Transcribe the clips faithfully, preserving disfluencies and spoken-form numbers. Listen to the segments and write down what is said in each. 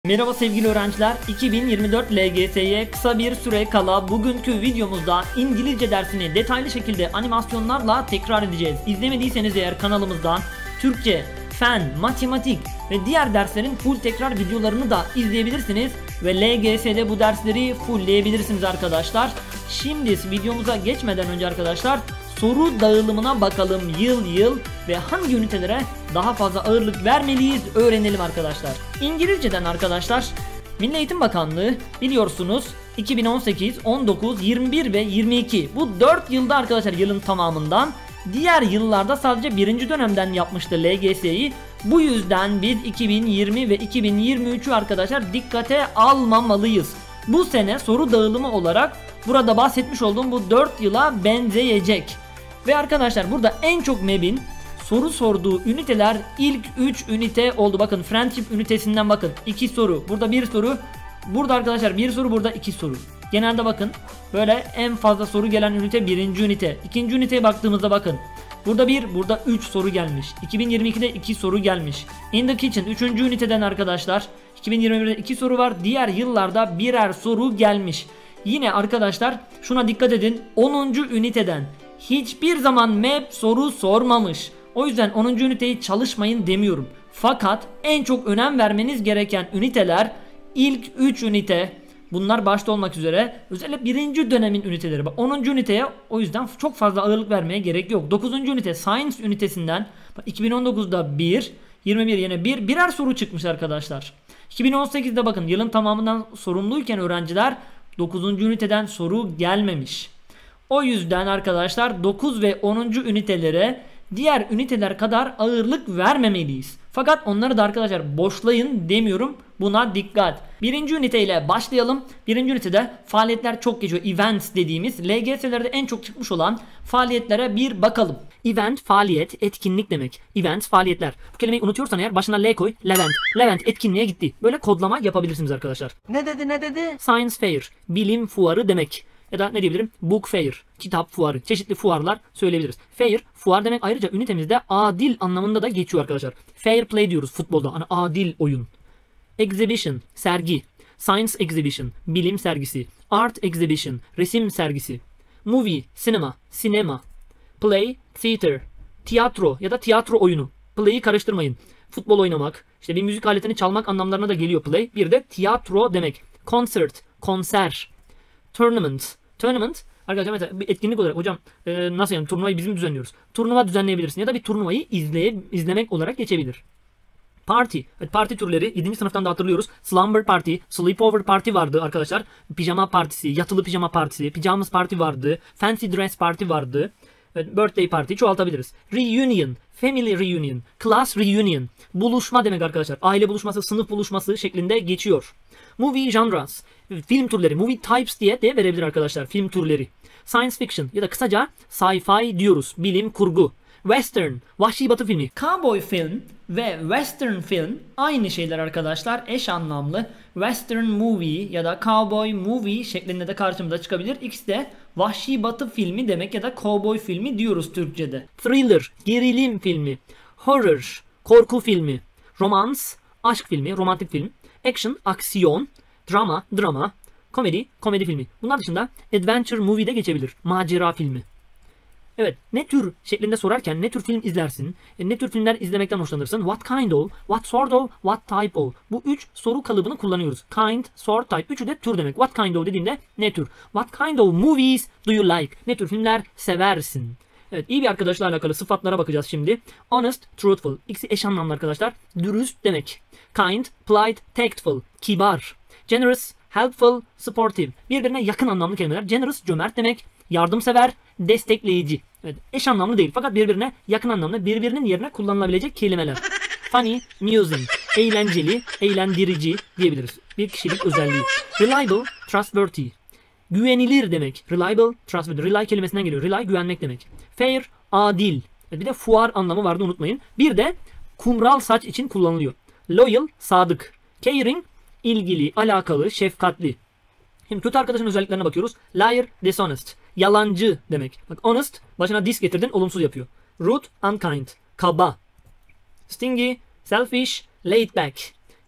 Merhaba sevgili öğrenciler, iki bin yirmi dört L G S'ye kısa bir süre kala bugünkü videomuzda İngilizce dersini detaylı şekilde animasyonlarla tekrar edeceğiz. İzlemediyseniz eğer kanalımızdan Türkçe, Fen, Matematik ve diğer derslerin full tekrar videolarını da izleyebilirsiniz ve L G S'de bu dersleri fullleyebilirsiniz arkadaşlar. Şimdi videomuza geçmeden önce arkadaşlar soru dağılımına bakalım, yıl yıl ve hangi ünitelere daha fazla ağırlık vermeliyiz öğrenelim arkadaşlar. İngilizceden arkadaşlar Milli Eğitim Bakanlığı biliyorsunuz iki bin on sekiz, on dokuz, yirmi bir ve yirmi iki bu dört yılda arkadaşlar yılın tamamından, diğer yıllarda sadece birinci dönemden yapmıştı L G S'yi. Bu yüzden biz iki bin yirmi ve iki bin yirmi üç'ü arkadaşlar dikkate almamalıyız. Bu sene soru dağılımı olarak burada bahsetmiş olduğum bu dört yıla benzeyecek. Ve arkadaşlar burada en çok M E B'in soru sorduğu üniteler ilk üç ünite oldu. Bakın friendship ünitesinden bakın iki soru, burada bir soru, burada arkadaşlar bir soru, burada iki soru. Genelde bakın böyle en fazla soru gelen ünite birinci ünite. İkinci üniteye baktığımızda bakın burada bir, burada üç soru gelmiş. iki bin yirmi iki'de iki soru gelmiş. In the Kitchen üçüncü üniteden arkadaşlar iki bin yirmi bir'de iki soru var. Diğer yıllarda birer soru gelmiş. Yine arkadaşlar şuna dikkat edin, onuncu üniteden hiçbir zaman M E B soru sormamış. O yüzden onuncu üniteyi çalışmayın demiyorum. Fakat en çok önem vermeniz gereken üniteler ilk üç ünite. Bunlar başta olmak üzere özellikle birinci dönemin üniteleri. onuncu üniteye o yüzden çok fazla ağırlık vermeye gerek yok. dokuzuncu ünite Science ünitesinden iki bin on dokuz'da bir, yirmi bir yine bir, birer soru çıkmış arkadaşlar. iki bin on sekiz'de bakın yılın tamamından sorumluyken öğrenciler dokuzuncu üniteden soru gelmemiş. O yüzden arkadaşlar dokuz ve onuncu ünitelere diğer üniteler kadar ağırlık vermemeliyiz. Fakat onları da arkadaşlar boşlayın demiyorum. Buna dikkat. Birinci ünite ile başlayalım. Birinci ünitede faaliyetler çok geçiyor. Events dediğimiz L G S'lerde en çok çıkmış olan faaliyetlere bir bakalım. Event faaliyet, etkinlik demek. Events faaliyetler. Bu kelimeyi unutuyorsan eğer başına L koy. Levent. Levent etkinliğe gitti. Böyle kodlama yapabilirsiniz arkadaşlar. Ne dedi ne dedi? Science fair. Bilim fuarı demek. Ya da ne diyebilirim? Book fair. Kitap fuarı. Çeşitli fuarlar söyleyebiliriz. Fair, fuar demek, ayrıca ünitemizde adil anlamında da geçiyor arkadaşlar. Fair play diyoruz futbolda. Hani adil oyun. Exhibition, sergi. Science exhibition, bilim sergisi. Art exhibition, resim sergisi. Movie, sinema, sinema. Play, theater, tiyatro ya da tiyatro oyunu. Play'i karıştırmayın. Futbol oynamak, işte bir müzik aletini çalmak anlamlarına da geliyor play. Bir de tiyatro demek. Concert, konser. Tournament, tournament arkadaşlar mesela bir etkinlik olarak hocam e, nasıl yani turnuvayı bizim düzenliyoruz. Turnuva düzenleyebilirsin ya da bir turnuvayı izleye, izlemek olarak geçebilir. Party, evet, parti türleri yedinci sınıftan da hatırlıyoruz. Slumber party, sleepover party vardı arkadaşlar. Pijama partisi, yatılı pijama partisi, pijamas party vardı. Fancy dress party vardı. Evet, birthday party çoğaltabiliriz. Reunion, family reunion, class reunion. Buluşma demek arkadaşlar. Aile buluşması, sınıf buluşması şeklinde geçiyor. Movie genres, film türleri, movie types diye de verebilir arkadaşlar, film türleri. Science fiction ya da kısaca sci-fi diyoruz, bilim kurgu. Western, vahşi batı filmi. Cowboy film ve western film aynı şeyler arkadaşlar, eş anlamlı. Western movie ya da cowboy movie şeklinde de karşımıza çıkabilir. İkisi de vahşi batı filmi demek ya da cowboy filmi diyoruz Türkçe'de. Thriller, gerilim filmi. Horror, korku filmi. Romance, aşk filmi, romantik film. Action, aksiyon. Drama, drama. Komedi, komedi filmi. Bunlar dışında adventure movie de geçebilir. Macera filmi. Evet, ne tür şeklinde sorarken ne tür film izlersin, e, ne tür filmler izlemekten hoşlanırsın, what kind of, what sort of, what type of. Bu üç soru kalıbını kullanıyoruz. Kind, sort, type. Üçü de tür demek. What kind of dediğimde ne tür. What kind of movies do you like? Ne tür filmler seversin? Evet, iyi bir arkadaşla alakalı sıfatlara bakacağız şimdi. Honest, truthful. İkisi eş anlamlı arkadaşlar. Dürüst demek. Kind, polite, tactful. Kibar. Generous, helpful, supportive. Birbirine yakın anlamlı kelimeler. Generous, cömert demek. Yardımsever, destekleyici. Evet, eş anlamlı değil fakat birbirine yakın anlamlı, birbirinin yerine kullanılabilecek kelimeler. Funny, amusing, eğlenceli, eğlendirici diyebiliriz. Bir kişilik özelliği. Reliable, trustworthy. Güvenilir demek. Reliable, trustworthy. Rely kelimesinden geliyor. Rely güvenmek demek. Fair, adil. Bir de fuar anlamı vardı, unutmayın. Bir de kumral saç için kullanılıyor. Loyal, sadık. Caring, ilgili, alakalı, şefkatli. Şimdi kötü arkadaşın özelliklerine bakıyoruz. Liar, dishonest. Yalancı demek. Bak honest, başına dis getirdin, olumsuz yapıyor. Rude, unkind. Kaba. Stingy, selfish, laid back.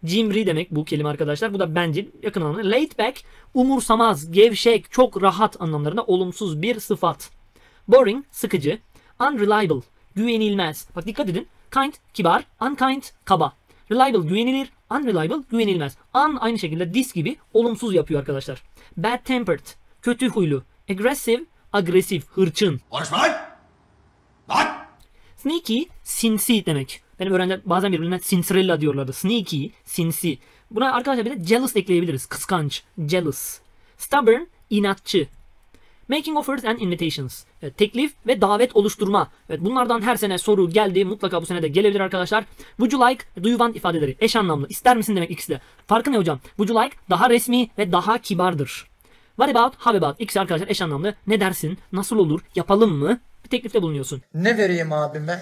Cimri demek bu kelime arkadaşlar. Bu da bencil, yakın anlamda. Laid back, umursamaz, gevşek, çok rahat anlamlarında olumsuz bir sıfat. Boring, sıkıcı. Unreliable, güvenilmez. Bak dikkat edin. Kind, kibar. Unkind, kaba. Reliable, güvenilir. Unreliable, güvenilmez. Un aynı şekilde dis gibi olumsuz yapıyor arkadaşlar. Bad tempered, kötü huylu. Aggressive, agresif, hırçın. Konuşma lan! Lan! Sneaky, sinsi demek. Benim öğrenciler bazen birbirine Cinderella diyorlardı. Sneaky, sinsi. Buna arkadaşlar bir de jealous ekleyebiliriz. Kıskanç, jealous. Stubborn, inatçı. Making offers and invitations. Evet, teklif ve davet oluşturma. Evet, bunlardan her sene soru geldi. Mutlaka bu sene de gelebilir arkadaşlar. Would you like, do you want ifadeleri. Eş anlamlı. İster misin demek ikisi de. Farkı ne hocam? Would you like daha resmi ve daha kibardır. What about, how about. İkisi arkadaşlar eş anlamlı. Ne dersin? Nasıl olur? Yapalım mı? Bir teklifte bulunuyorsun. Ne vereyim abime?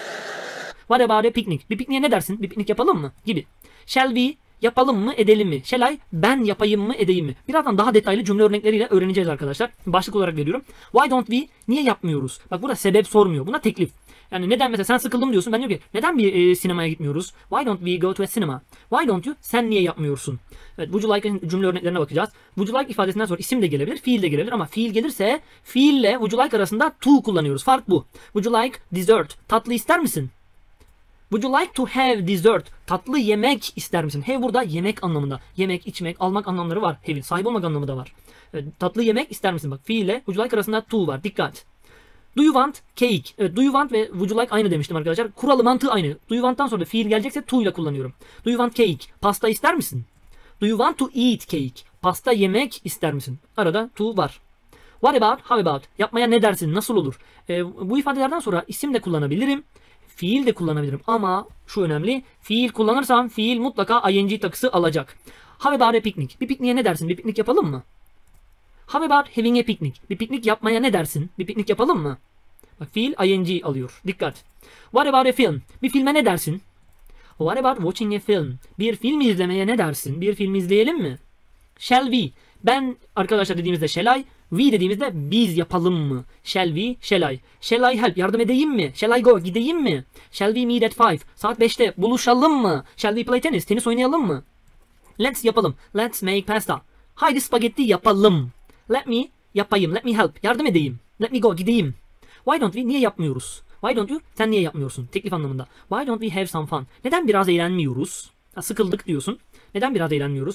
What about a picnic? Bir pikniğe ne dersin? Bir piknik yapalım mı? Gibi. Shall we? Yapalım mı? Edelim mi? Shall I? Ben yapayım mı? Edeyim mi? Birazdan daha detaylı cümle örnekleriyle öğreneceğiz arkadaşlar. Başlık olarak veriyorum. Why don't we? Niye yapmıyoruz? Bak burada sebep sormuyor. Buna teklif. Yani neden mesela sen sıkıldım diyorsun. Ben diyorum ki neden bir e, sinemaya gitmiyoruz? Why don't we go to a cinema? Why don't you? Sen niye yapmıyorsun? Evet, would you like'ın cümle örneklerine bakacağız. Would you like ifadesinden sonra isim de gelebilir, fiil de gelebilir ama fiil gelirse fiille would you like arasında to kullanıyoruz. Fark bu. Would you like dessert? Tatlı ister misin? Would you like to have dessert? Tatlı yemek ister misin? Have burada yemek anlamında. Yemek, içmek, almak anlamları var. Have'in sahip olmak anlamı da var. Evet, tatlı yemek ister misin? Bak fiille would you like arasında to var. Dikkat. Do you want cake? Evet, do you want ve would you like aynı demiştim arkadaşlar. Kuralı mantığı aynı. Do you want'tan sonra fiil gelecekse to ile kullanıyorum. Do you want cake? Pasta ister misin? Do you want to eat cake? Pasta yemek ister misin? Arada to var. What about? How about? Yapmaya ne dersin? Nasıl olur? Ee, bu ifadelerden sonra isim de kullanabilirim. Fiil de kullanabilirim ama şu önemli. Fiil kullanırsam fiil mutlaka ing takısı alacak. How about a picnic? Bir pikniğe ne dersin? Bir piknik yapalım mı? How about having a picnic? Bir piknik yapmaya ne dersin? Bir piknik yapalım mı? Bak fiil ing alıyor. Dikkat. What about a film? Bir filme ne dersin? What about watching a film? Bir film izlemeye ne dersin? Bir film izleyelim mi? Shall we? Ben arkadaşlar dediğimizde shall I, we dediğimizde biz yapalım mı? Shall we, shall I? Shall I help? Yardım edeyim mi? Shall I go? Gideyim mi? Shall we meet at five? Saat beşte buluşalım mı? Shall we play tennis? Tenis oynayalım mı? Let's yapalım. Let's make pasta. Haydi spagetti yapalım. Let me yapayım. Let me help. Yardım edeyim. Let me go. Gideyim. Why don't we? Niye yapmıyoruz? Why don't you? Sen niye yapmıyorsun? Teklif anlamında. Why don't we have some fun? Neden biraz eğlenmiyoruz? Ha, sıkıldık diyorsun. Neden biraz eğlenmiyoruz?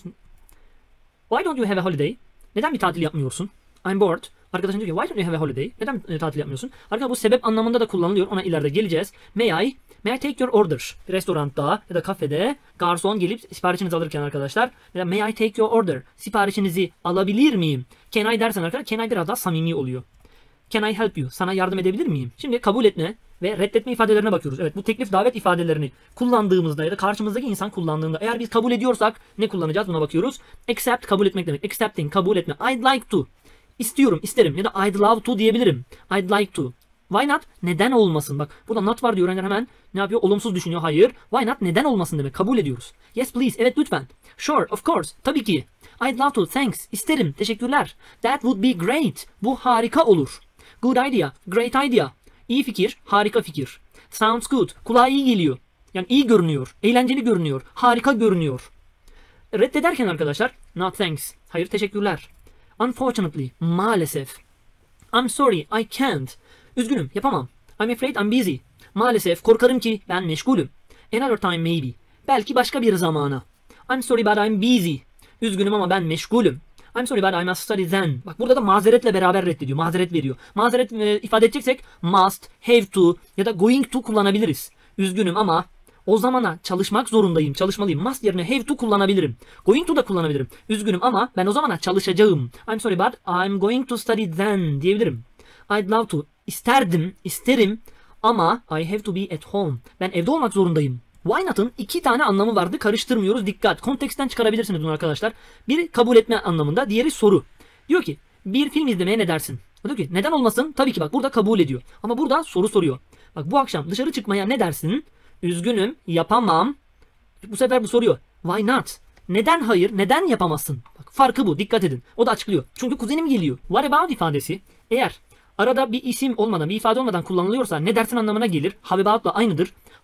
Why don't you have a holiday? Neden bir tatil yapmıyorsun? I'm bored. Arkadaşın diyor ki why don't you have a holiday? Neden e, tatil yapmıyorsun? Arkadaşlar bu sebep anlamında da kullanılıyor. Ona ileride geleceğiz. May I? May I take your order? Bir restoranda ya da kafede garson gelip siparişinizi alırken arkadaşlar. Ya da may I take your order? Siparişinizi alabilir miyim? Can I dersen arkadaşlar can I biraz daha samimi oluyor. Can I help you? Sana yardım edebilir miyim? Şimdi kabul etme ve reddetme ifadelerine bakıyoruz. Evet bu teklif davet ifadelerini kullandığımızda ya da karşımızdaki insan kullandığında eğer biz kabul ediyorsak ne kullanacağız buna bakıyoruz. Accept kabul etmek demek. Accepting kabul etme. I'd like to. İstiyorum, isterim ya da I'd love to diyebilirim. I'd like to. Why not? Neden olmasın? Bak burada not var diyor öğrenciler hemen ne yapıyor? Olumsuz düşünüyor. Hayır. Why not? Neden olmasın demek. Kabul ediyoruz. Yes please. Evet lütfen. Sure of course. Tabii ki. I'd love to. Thanks. İsterim. Teşekkürler. That would be great. Bu harika olur. Good idea. Great idea. İyi fikir. Harika fikir. Sounds good. Kulağa iyi geliyor. Yani iyi görünüyor. Eğlenceli görünüyor. Harika görünüyor. Reddederken arkadaşlar not thanks. Hayır teşekkürler. Unfortunately. Maalesef. I'm sorry. I can't. Üzgünüm. Yapamam. I'm afraid I'm busy. Maalesef korkarım ki ben meşgulüm. Another time maybe. Belki başka bir zamana. I'm sorry but I'm busy. Üzgünüm ama ben meşgulüm. I'm sorry but I must study then. Bak burada da mazeretle beraber reddediyor. Mazeret veriyor. Mazeret e, ifade edeceksek must, have to ya da going to kullanabiliriz. Üzgünüm ama o zamana çalışmak zorundayım. Çalışmalıyım. Must yerine have to kullanabilirim. Going to da kullanabilirim. Üzgünüm ama ben o zamana çalışacağım. I'm sorry but I'm going to study then diyebilirim. I'd love to. İsterdim, isterim ama I have to be at home. Ben evde olmak zorundayım. Why not'ın iki tane anlamı vardı. Karıştırmıyoruz. Dikkat. Konteksten çıkarabilirsiniz bunu arkadaşlar. Biri kabul etme anlamında. Diğeri soru. Diyor ki bir film izlemeye ne dersin? Diyor ki neden olmasın? Tabii ki bak burada kabul ediyor. Ama burada soru soruyor. Bak bu akşam dışarı çıkmaya ne dersin? Üzgünüm. Yapamam. Bu sefer bu soruyor. Why not? Neden hayır? Neden yapamazsın? Bak farkı bu. Dikkat edin. O da açıklıyor. Çünkü kuzenim geliyor. What about ifadesi eğer arada bir isim olmadan, bir ifade olmadan kullanılıyorsa ne dersin anlamına gelir. How about'la aynıdır.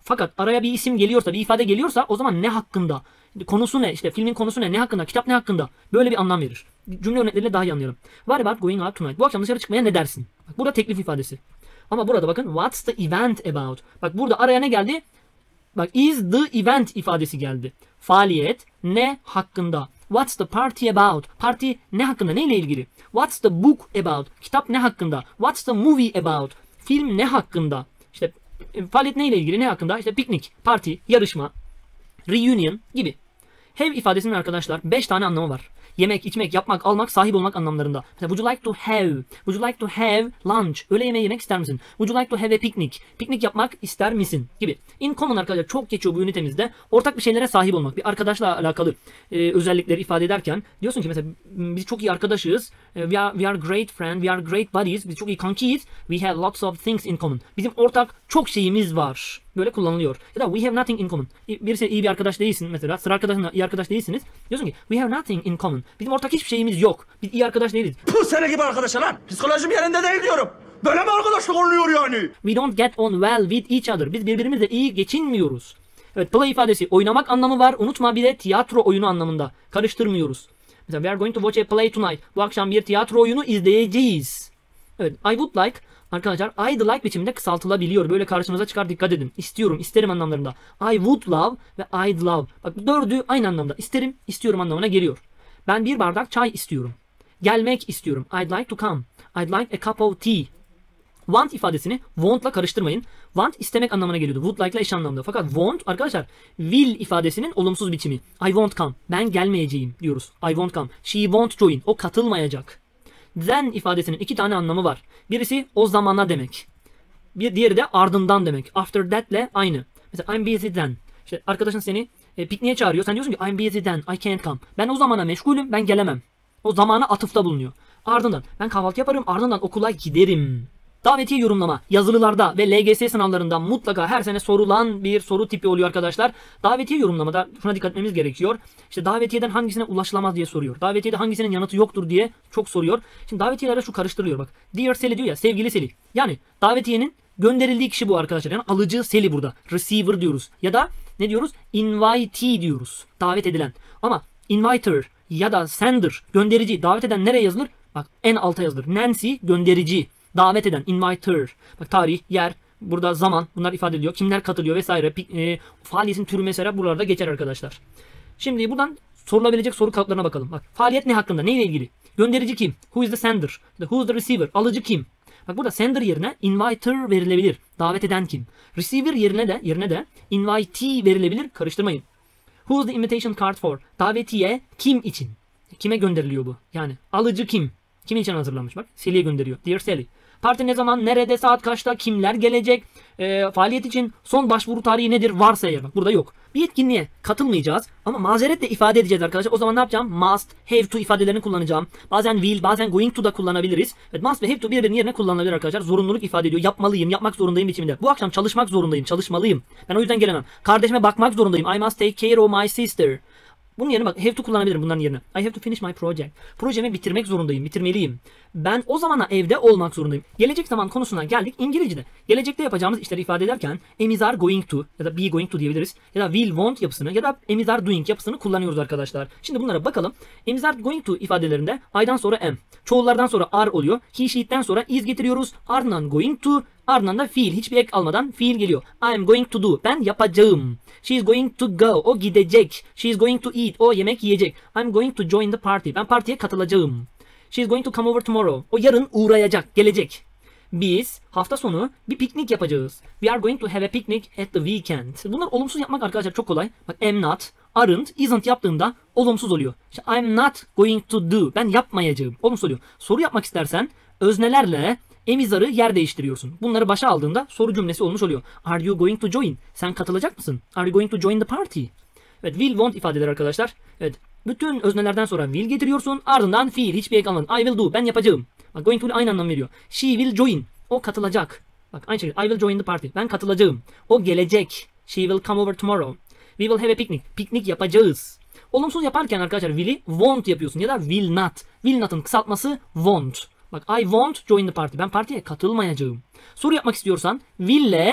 Fakat araya bir isim geliyorsa, bir ifade geliyorsa o zaman ne hakkında? Konusu ne? İşte filmin konusu ne? Ne hakkında? Kitap ne hakkında? Böyle bir anlam verir. Cümle örnekleriyle daha iyi anlayalım. What about going out tonight? Bu akşam dışarı çıkmaya ne dersin? Bak, burada teklif ifadesi. Ama burada bakın what's the event about? Bak burada araya ne geldi? Bak is the event ifadesi geldi. Faaliyet ne hakkında? What's the party about? Parti ne hakkında? Neyle ilgili? What's the book about? Kitap ne hakkında? What's the movie about? Film ne hakkında? İşte e, faaliyet neyle ilgili? Ne hakkında? İşte piknik, parti, yarışma, reunion gibi. Have ifadesinin arkadaşlar beş tane anlamı var. Yemek, içmek, yapmak, almak, sahip olmak anlamlarında. Mesela would you like to have? Would you like to have lunch? Öğle yemeği yemek ister misin? Would you like to have a picnic? Piknik yapmak ister misin? Gibi. In common arkadaşlar çok geçiyor bu ünitemizde. Ortak bir şeylere sahip olmak. Bir arkadaşla alakalı e, özellikleri ifade ederken diyorsun ki mesela biz çok iyi arkadaşız. We are, we are great friends. We are great buddies. Biz çok iyi kankiyiz. We have lots of things in common. Bizim ortak çok şeyimiz var. Böyle kullanılıyor. Ya da we have nothing in common. Birisi iyi bir arkadaş değilsin mesela. Sıra arkadaşınla iyi arkadaş değilsiniz. Diyorsun ki we have nothing in common. Bizim ortak hiçbir şeyimiz yok. Biz iyi arkadaş değiliz. Bu sene gibi arkadaşa lan. Psikolojim yerinde değil diyorum. Böyle mi arkadaşlık oluyor yani? We don't get on well with each other. Biz birbirimizle iyi geçinmiyoruz. Evet, play ifadesi oynamak anlamı var. Unutma, bir de tiyatro oyunu anlamında. Karıştırmıyoruz. Mesela we are going to watch a play tonight. Bu akşam bir tiyatro oyunu izleyeceğiz. Evet, I would like arkadaşlar I'd like biçimde kısaltılabiliyor. Böyle karşınıza çıkar, dikkat edin. İstiyorum, isterim anlamlarında. I would love ve I'd love. Bak bu dördü aynı anlamda. İsterim, istiyorum anlamına geliyor. Ben bir bardak çay istiyorum. Gelmek istiyorum. I'd like to come. I'd like a cup of tea. Want ifadesini want'la karıştırmayın. Want istemek anlamına geliyordu. Would like ile eş anlamda. Fakat want arkadaşlar will ifadesinin olumsuz biçimi. I won't come. Ben gelmeyeceğim diyoruz. I won't come. She won't join. O katılmayacak. Then ifadesinin iki tane anlamı var. Birisi o zamana demek. Bir diğeri de ardından demek. After that ile aynı. Mesela I'm busy then. İşte arkadaşın seni e, pikniğe çağırıyor. Sen diyorsun ki I'm busy then. I can't come. Ben o zamana meşgulüm. Ben gelemem. O zamana atıfta bulunuyor. Ardından ben kahvaltı yaparım. Ardından okula giderim. Davetiye yorumlama yazılılarda ve L G S sınavlarında mutlaka her sene sorulan bir soru tipi oluyor arkadaşlar. Davetiye yorumlamada şuna dikkat etmemiz gerekiyor. İşte davetiyeden hangisine ulaşılamaz diye soruyor. Davetiyede hangisinin yanıtı yoktur diye çok soruyor. Şimdi davetiyelere şu karıştırılıyor bak. Dear Sally diyor ya, sevgili Sally. Yani davetiyenin gönderildiği kişi bu arkadaşlar. Yani alıcı Sally burada. Receiver diyoruz. Ya da ne diyoruz? Invitee diyoruz. Davet edilen. Ama inviter ya da sender, gönderici, davet eden nereye yazılır? Bak en alta yazılır. Nancy gönderici. Davet eden, inviter. Bak tarih, yer, burada zaman bunlar ifade ediyor. Kimler katılıyor vesaire. E, faaliyetin türü mesela buralarda geçer arkadaşlar. Şimdi buradan sorulabilecek soru kalıplarına bakalım. Bak faaliyet ne hakkında? Neyle ilgili? Gönderici kim? Who is the sender? Who is the receiver? Alıcı kim? Bak burada sender yerine inviter verilebilir. Davet eden kim? Receiver yerine de yerine de invitee verilebilir. Karıştırmayın. Who is the invitation card for? Davetiye kim için? Kime gönderiliyor bu? Yani alıcı kim? Kimin için hazırlanmış? Bak Sally'e gönderiyor. Dear Sally. Parti ne zaman, nerede, saat kaçta, kimler gelecek, e, faaliyet için son başvuru tarihi nedir varsa eğer. Bak burada yok. Bir etkinliğe katılmayacağız ama mazeretle ifade edeceğiz arkadaşlar. O zaman ne yapacağım? Must, have to ifadelerini kullanacağım. Bazen will, bazen going to da kullanabiliriz. Evet, must ve have to birbirinin yerine kullanılabilir arkadaşlar. Zorunluluk ifade ediyor. Yapmalıyım, yapmak zorundayım biçiminde. Bu akşam çalışmak zorundayım, çalışmalıyım. Ben o yüzden gelemem. Kardeşime bakmak zorundayım. I must take care of my sister. Bunun yerine bak have to kullanabilirim bunların yerine. I have to finish my project. Projemi bitirmek zorundayım, bitirmeliyim. Ben o zamana evde olmak zorundayım. Gelecek zaman konusuna geldik. İngilizce'de gelecekte yapacağımız işleri ifade ederken am is are going to ya da be going to diyebiliriz. Ya da will want yapısını ya da am is are doing yapısını kullanıyoruz arkadaşlar. Şimdi bunlara bakalım. Am is are going to ifadelerinde I'dan sonra am. Çoğullardan sonra are oluyor. He, she'den sonra is getiriyoruz. Ardından going to, ardından da fiil. Hiçbir ek almadan fiil geliyor. I am going to do. Ben yapacağım. She is going to go. O gidecek. She is going to eat. O yemek yiyecek. I'm going to join the party. Ben partiye katılacağım. She is going to come over tomorrow. O yarın uğrayacak. Gelecek. Biz hafta sonu bir piknik yapacağız. We are going to have a picnic at the weekend. Bunlar olumsuz yapmak arkadaşlar çok kolay. Bak am not, aren't, isn't yaptığında olumsuz oluyor. İşte I'm not going to do. Ben yapmayacağım. Olumsuz oluyor. Soru yapmak istersen öznelerle emizarı yer değiştiriyorsun. Bunları başa aldığında soru cümlesi olmuş oluyor. Are you going to join? Sen katılacak mısın? Are you going to join the party? Evet, will, want ifadeler arkadaşlar. Evet, bütün öznelerden sonra will getiriyorsun. Ardından fiil, hiçbir ek almadın. I will do. Ben yapacağım. Bak going to ile aynı anlam veriyor. She will join. O katılacak. Bak aynı şekilde I will join the party. Ben katılacağım. O gelecek. She will come over tomorrow. We will have a picnic. Piknik yapacağız. Olumsuz yaparken arkadaşlar will'i won't yapıyorsun ya da will not. Will not'ın kısaltması won't. Bak I won't join the party. Ben partiye katılmayacağım. Soru yapmak istiyorsan will ile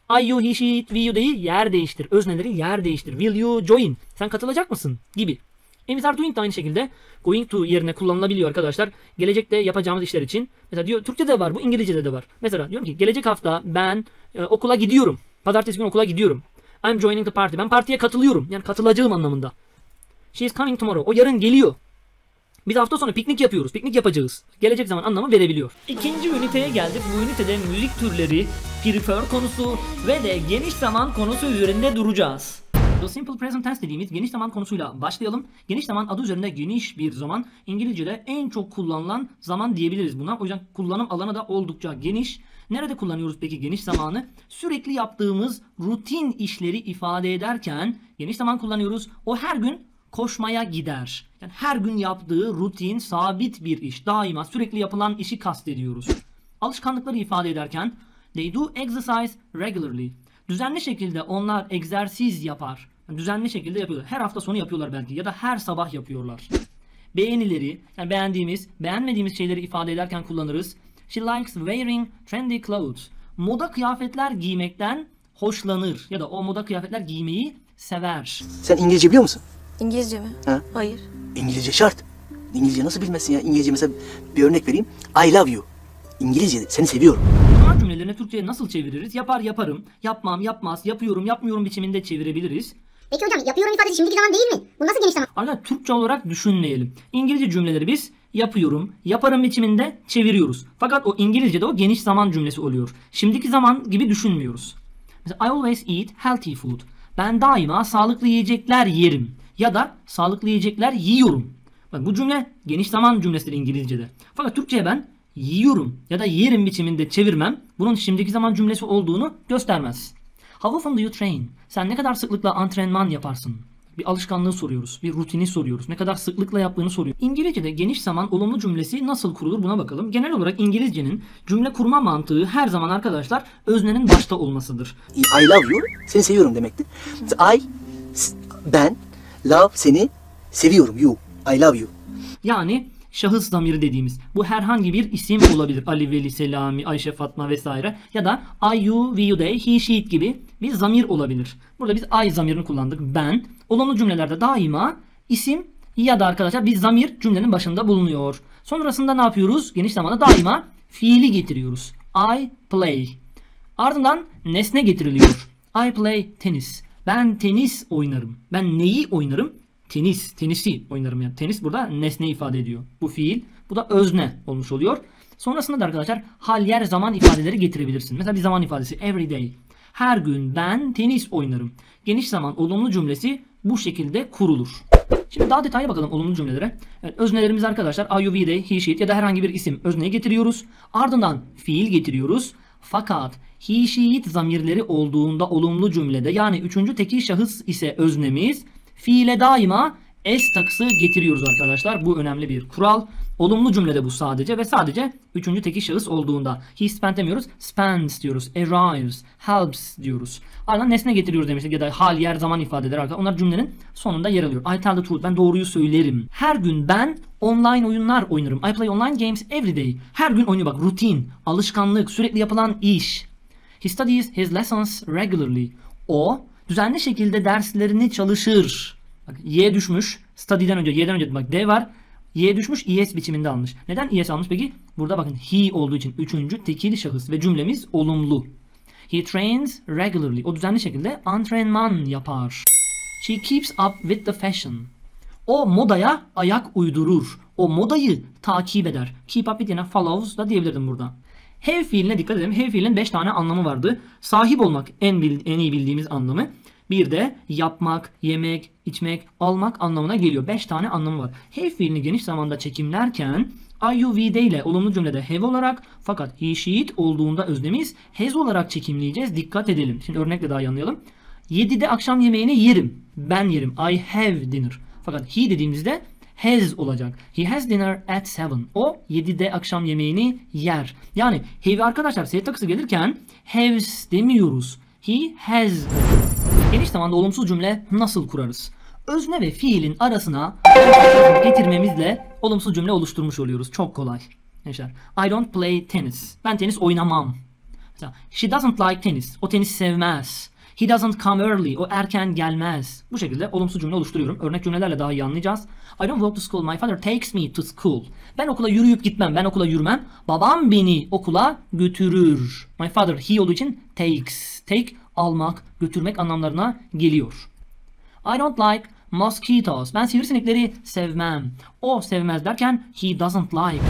I, you, he, she, it, we, you değil, yer değiştir. Özneleri yer değiştir. Will you join? Sen katılacak mısın? Gibi. And we are doing de aynı şekilde going to yerine kullanılabiliyor arkadaşlar. Gelecekte yapacağımız işler için. Mesela diyor Türkçe'de de var bu, İngilizce'de de var. Mesela diyorum ki gelecek hafta ben e, okula gidiyorum. Pazartesi günü okula gidiyorum. I'm joining the party. Ben partiye katılıyorum. Yani katılacağım anlamında. She is coming tomorrow. O yarın geliyor. Biz hafta sonu piknik yapıyoruz. Piknik yapacağız. Gelecek zaman anlamı verebiliyor. İkinci üniteye geldik. Bu ünitede müzik türleri, prefer konusu ve de geniş zaman konusu üzerinde duracağız. The simple present tense dediğimiz geniş zaman konusuyla başlayalım. Geniş zaman adı üzerinde geniş bir zaman. İngilizce'de en çok kullanılan zaman diyebiliriz buna. O yüzden kullanım alanı da oldukça geniş. Nerede kullanıyoruz peki geniş zamanı? Sürekli yaptığımız rutin işleri ifade ederken geniş zaman kullanıyoruz. O her gün koşmaya gider. Yani her gün yaptığı rutin, sabit bir iş. Daima sürekli yapılan işi kastediyoruz. Alışkanlıkları ifade ederken they do exercise regularly. Düzenli şekilde onlar egzersiz yapar. Yani düzenli şekilde yapıyorlar. Her hafta sonu yapıyorlar belki ya da her sabah yapıyorlar. Beğenileri, yani beğendiğimiz, beğenmediğimiz şeyleri ifade ederken kullanırız. She likes wearing trendy clothes. Moda kıyafetler giymekten hoşlanır ya da o moda kıyafetler giymeyi sever. Sen İngilizce biliyor musun? İngilizce mi? Ha? Hayır. İngilizce şart. İngilizce nasıl bilmezsin ya? İngilizce mesela bir örnek vereyim. I love you. İngilizce seni seviyorum. Zaman cümlelerini Türkçe'ye nasıl çeviririz? Yapar yaparım, yapmam yapmaz, yapıyorum yapmıyorum biçiminde çevirebiliriz. Peki hocam yapıyorum ifadesi şimdiki zaman değil mi? Bu nasıl geniş zaman? Arkadaşlar Türkçe olarak düşünmeyelim. İngilizce cümleleri biz yapıyorum, yaparım biçiminde çeviriyoruz. Fakat o İngilizce'de o geniş zaman cümlesi oluyor. Şimdiki zaman gibi düşünmüyoruz. Mesela I always eat healthy food. Ben daima sağlıklı yiyecekler yerim. Ya da sağlıklı yiyecekler yiyorum. Bak bu cümle geniş zaman cümlesidir İngilizce'de. Fakat Türkçe'ye ben yiyorum ya da yerim biçiminde çevirmem bunun şimdiki zaman cümlesi olduğunu göstermez. How often do you train? Sen ne kadar sıklıkla antrenman yaparsın? Bir alışkanlığı soruyoruz. Bir rutini soruyoruz. Ne kadar sıklıkla yaptığını soruyoruz. İngilizce'de geniş zaman olumlu cümlesi nasıl kurulur buna bakalım. Genel olarak İngilizcenin cümle kurma mantığı her zaman arkadaşlar öznenin başta olmasıdır. I love you seni seviyorum demektir. I ben love seni seviyorum you. I love you. Yani şahıs zamiri dediğimiz. Bu herhangi bir isim olabilir. Ali, Veli, Selami, Ayşe, Fatma vesaire. Ya da I, you, we, you, they, he, she, it gibi bir zamir olabilir. Burada biz I zamirini kullandık. Ben. Olumlu cümlelerde daima isim ya da arkadaşlar bir zamir cümlenin başında bulunuyor. Sonrasında ne yapıyoruz? Geniş zamanda daima fiili getiriyoruz. I play. Ardından nesne getiriliyor. I play tennis. Ben tenis oynarım. Ben neyi oynarım? Tenis, tenisi oynarım yani. Tenis burada nesne ifade ediyor. Bu fiil, bu da özne olmuş oluyor. Sonrasında da arkadaşlar hal, yer, zaman ifadeleri getirebilirsin. Mesela bir zaman ifadesi every day. Her gün ben tenis oynarım. Geniş zaman olumlu cümlesi bu şekilde kurulur. Şimdi daha detaylı bakalım olumlu cümlelere. Evet, öznelerimiz arkadaşlar I, you, we, they, he, she, it ya da herhangi bir isim özneyi getiriyoruz. Ardından fiil getiriyoruz. Fakat he, she, it zamirleri olduğunda olumlu cümlede yani üçüncü tekil şahıs ise öznemiz fiile daima s takısı getiriyoruz arkadaşlar. Bu önemli bir kural. Olumlu cümlede bu sadece ve sadece üçüncü tekil şahıs olduğunda. He spent demiyoruz. Spends diyoruz. Arrives. Helps diyoruz. Ardından nesne getiriyoruz demiştik ya da hal, yer, zaman ifadeleri arkadaşlar. Onlar cümlenin sonunda yer alıyor. I tell the truth. Ben doğruyu söylerim. Her gün ben online oyunlar oynarım. I play online games every day. Her gün oynuyor bak. Rutin, alışkanlık, sürekli yapılan iş. He studies his lessons regularly. O düzenli şekilde derslerini çalışır. Bak Y düşmüş. Study'den önce Y'den önce bak D var. Y düşmüş es biçiminde almış. Neden es almış peki? Burada bakın he olduğu için üçüncü tekil şahıs ve cümlemiz olumlu. He trains regularly. O düzenli şekilde antrenman yapar. She keeps up with the fashion. O modaya ayak uydurur. O modayı takip eder. Keep up with yine follows da diyebilirdim burada. Have fiiline dikkat edelim. Have fiilinin beş tane anlamı vardı. Sahip olmak en, bil, en iyi bildiğimiz anlamı. Bir de yapmak, yemek, içmek, almak anlamına geliyor. beş tane anlamı var. Have fiilini geniş zamanda çekimlerken I, you, we, they ile olumlu cümlede have olarak fakat he, she, it olduğunda öznemiz has olarak çekimleyeceğiz. Dikkat edelim. Şimdi örnekle daha iyi anlayalım. yedide akşam yemeğini yerim. Ben yerim. I have dinner. Fakat he dediğimizde has olacak. He has dinner at seven. O yedide akşam yemeğini yer. Yani have arkadaşlar S takısı gelirken has demiyoruz. He has. Geniş zamanda olumsuz cümle nasıl kurarız? Özne ve fiilin arasına getirmemizle olumsuz cümle oluşturmuş oluyoruz. Çok kolay. Gençler. I don't play tennis. Ben tenis oynamam. She doesn't like tennis. O tenis sevmez. He doesn't come early. O erken gelmez. Bu şekilde olumsuz cümle oluşturuyorum. Örnek cümlelerle daha iyi anlayacağız. I don't walk to school. My father takes me to school. Ben okula yürüyüp gitmem. Ben okula yürümem. Babam beni okula götürür. My father, he olduğu için takes. Take, almak, götürmek anlamlarına geliyor. I don't like mosquitoes. Ben sivrisinekleri sevmem. O sevmez derken he doesn't like.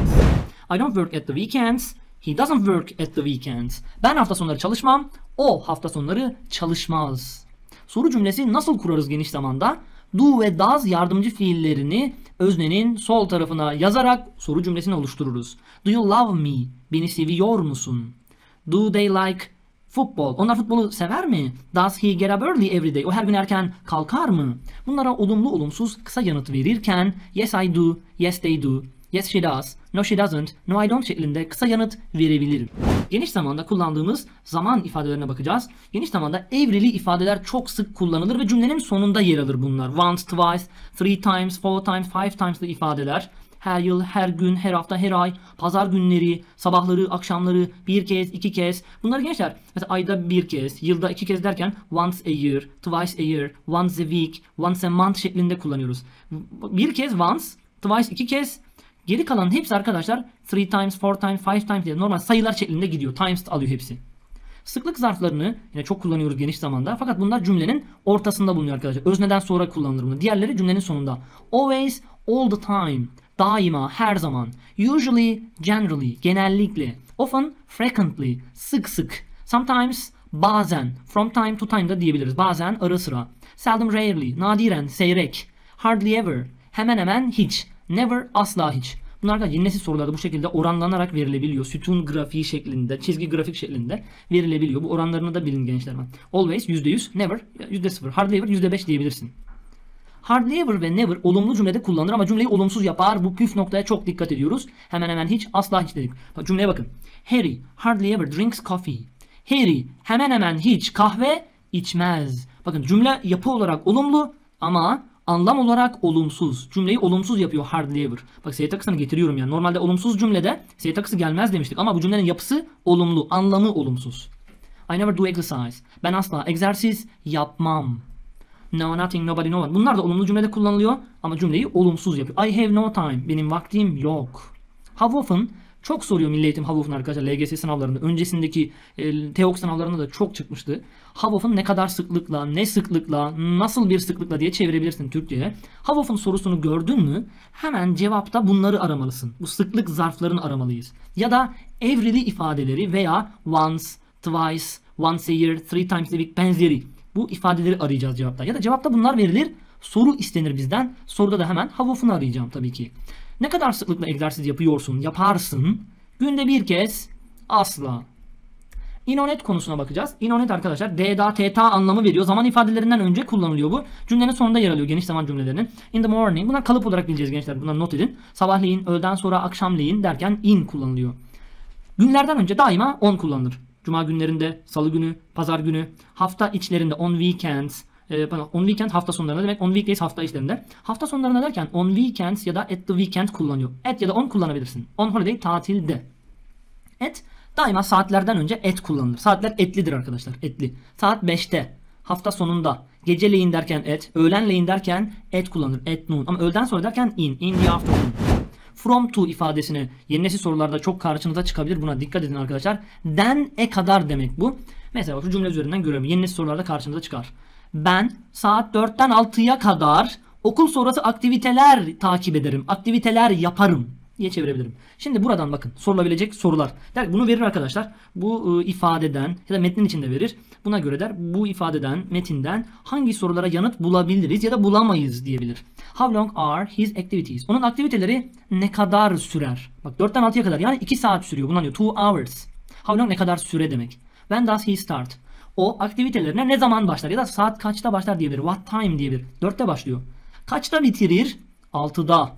I don't work at the weekends. He doesn't work at the weekends. Ben hafta sonları çalışmam. O hafta sonları çalışmaz. Soru cümlesi nasıl kurarız geniş zamanda? Do ve does yardımcı fiillerini öznenin sol tarafına yazarak soru cümlesini oluştururuz. Do you love me? Beni seviyor musun? Do they like football? Onlar futbolu sever mi? Does he get up early every day? O her gün erken kalkar mı? Bunlara olumlu olumsuz kısa yanıt verirken yes I do, yes they do, yes she does, no she doesn't, no I don't şeklinde kısa yanıt verebilirim. Geniş zamanda kullandığımız zaman ifadelerine bakacağız. Geniş zamanda evrili ifadeler çok sık kullanılır ve cümlenin sonunda yer alır bunlar. Once, twice, three times, four times, five times'lı ifadeler. Her yıl, her gün, her hafta, her ay, pazar günleri, sabahları, akşamları, bir kez, iki kez. Bunları gençler mesela ayda bir kez, yılda iki kez derken once a year, twice a year, once a week, once a month şeklinde kullanıyoruz. Bir kez once, twice iki kez. Geri kalan hepsi arkadaşlar three times, four times, five times diye normal sayılar şeklinde gidiyor. Times alıyor hepsi. Sıklık zarflarını yine çok kullanıyoruz geniş zamanda. Fakat bunlar cümlenin ortasında bulunuyor arkadaşlar. Özneden sonra kullanılır bunu. Diğerleri cümlenin sonunda. Always, all the time. Daima, her zaman. Usually, generally. Genellikle. Often, frequently. Sık sık. Sometimes, bazen. From time to time da diyebiliriz. Bazen, ara sıra. Seldom, rarely. Nadiren, seyrek. Hardly ever. Hemen hemen hiç. Never, asla hiç. Bunlar da yeni nesil sorularda bu şekilde oranlanarak verilebiliyor. Sütun grafiği şeklinde, çizgi grafik şeklinde verilebiliyor. Bu oranlarını da bilin gençler. Always yüzde yüz, never yüzde sıfır, hardly ever yüzde beş diyebilirsin. Hardly ever ve never olumlu cümlede kullanılır ama cümleyi olumsuz yapar. Bu püf noktaya çok dikkat ediyoruz. Hemen hemen hiç, asla hiç dedik. Bak, cümleye bakın. Harry hardly ever drinks coffee. Harry hemen hemen hiç kahve içmez. Bakın cümle yapı olarak olumlu ama anlam olarak olumsuz. Cümleyi olumsuz yapıyor hardly ever. Bak S takısını getiriyorum yani. Normalde olumsuz cümlede S takısı gelmez demiştik ama bu cümlenin yapısı olumlu. Anlamı olumsuz. I never do exercise. Ben asla egzersiz yapmam. No, nothing, nobody, no one. Bunlar da olumlu cümlede kullanılıyor ama cümleyi olumsuz yapıyor. I have no time. Benim vaktim yok. How often? Çok soruyor Milli Eğitim how often arkadaşlar L G S sınavlarında. Öncesindeki e, TEOK sınavlarında da çok çıkmıştı. How often ne kadar sıklıkla, ne sıklıkla, nasıl bir sıklıkla diye çevirebilirsin Türkçe'ye. How often sorusunu gördün mü hemen cevapta bunları aramalısın. Bu sıklık zarflarını aramalıyız. Ya da evrili ifadeleri veya once, twice, once a year, three times a week benzeri. Bu ifadeleri arayacağız cevapta. Ya da cevapta bunlar verilir. Soru istenir bizden. Soruda da hemen how often'ı arayacağım tabii ki. Ne kadar sıklıkla egzersiz yapıyorsun, yaparsın? Günde bir kez, asla. Inonet konusuna bakacağız. Inonet arkadaşlar D-da, T-ta anlamı veriyor. Zaman ifadelerinden önce kullanılıyor bu. Cümlenin sonunda yer alıyor geniş zaman cümlelerinin. In the morning. Bunlar kalıp olarak bileceğiz gençler. Bunları not edin. Sabahleyin, öğleden sonra, akşamleyin derken in kullanılıyor. Günlerden önce daima on kullanılır. Cuma günlerinde, salı günü, pazar günü, hafta içlerinde, on weekends. On weekend hafta sonlarında demek, on weekdays hafta içlerinde. Hafta sonlarında derken on weekends ya da at the weekend kullanıyor. At ya da on kullanabilirsin. On holiday tatilde. At daima saatlerden önce at kullanılır. Saatler etlidir arkadaşlar. Etli. Saat beşte. Hafta sonunda. Geceleyin derken at. Öğlenleyin derken at kullanılır. At noon. Ama öğleden sonra derken in. In the afternoon. From to ifadesini yeni nesil sorularda çok karşınıza çıkabilir. Buna dikkat edin arkadaşlar. Den e kadar demek bu. Mesela şu cümle üzerinden görelim. Yeni nesil sorularda karşınıza çıkar. Ben saat dörtten altıya kadar okul sonrası aktiviteler takip ederim. Aktiviteler yaparım diye çevirebilirim. Şimdi buradan bakın sorulabilecek sorular. Der, bunu verir arkadaşlar. Bu e, ifadeden ya da metnin içinde verir. Buna göre der bu ifadeden, metinden hangi sorulara yanıt bulabiliriz ya da bulamayız diyebilir. How long are his activities? Onun aktiviteleri ne kadar sürer? Bak dörtten altıya kadar yani iki saat sürüyor. Bundan diyor two hours. How long ne kadar süre demek. When does he start? O aktivitelerine ne zaman başlar ya da saat kaçta başlar diyebilir. What time diyebilir. dörtte başlıyor. Kaçta bitirir? altıda.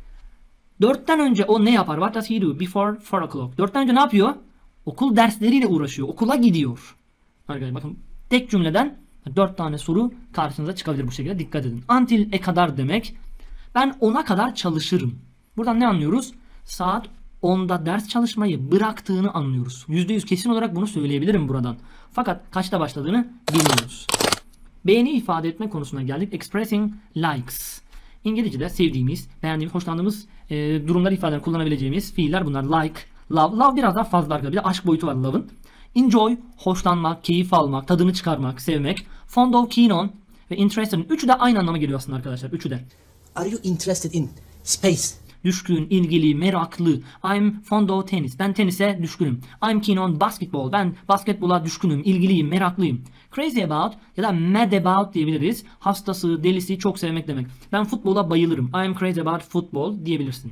dörtten önce o ne yapar? What does he do before four o'clock? dörtten önce ne yapıyor? Okul dersleriyle uğraşıyor. Okula gidiyor. Arkadaşlar bakın tek cümleden dört tane soru karşınıza çıkabilir bu şekilde. Dikkat edin. Until e kadar demek. Ben ona kadar çalışırım. Buradan ne anlıyoruz? Saat onda ders çalışmayı bıraktığını anlıyoruz. yüzde yüz kesin olarak bunu söyleyebilirim buradan. Fakat kaçta başladığını bilmiyoruz. Beğeni ifade etme konusuna geldik. Expressing likes. İngilizce'de sevdiğimiz, beğendiğimiz, hoşlandığımız e, durumları ifade kullanabileceğimiz fiiller bunlar. Like, love. Love biraz daha fazla arkadaşlar. Bir de aşk boyutu var love'ın. Enjoy, hoşlanmak, keyif almak, tadını çıkarmak, sevmek. Fond of, keen on ve interested. Üçü de aynı anlama geliyor aslında arkadaşlar. Üçü de. Are you interested in space? Düşkün, ilgili, meraklı. I'm fond of tennis. Ben tenise düşkünüm. I'm keen on basketball. Ben basketbola düşkünüm, ilgiliyim, meraklıyım. Crazy about ya da mad about diyebiliriz. Hastası, delisi, çok sevmek demek. Ben futbola bayılırım. I'm crazy about football diyebilirsin.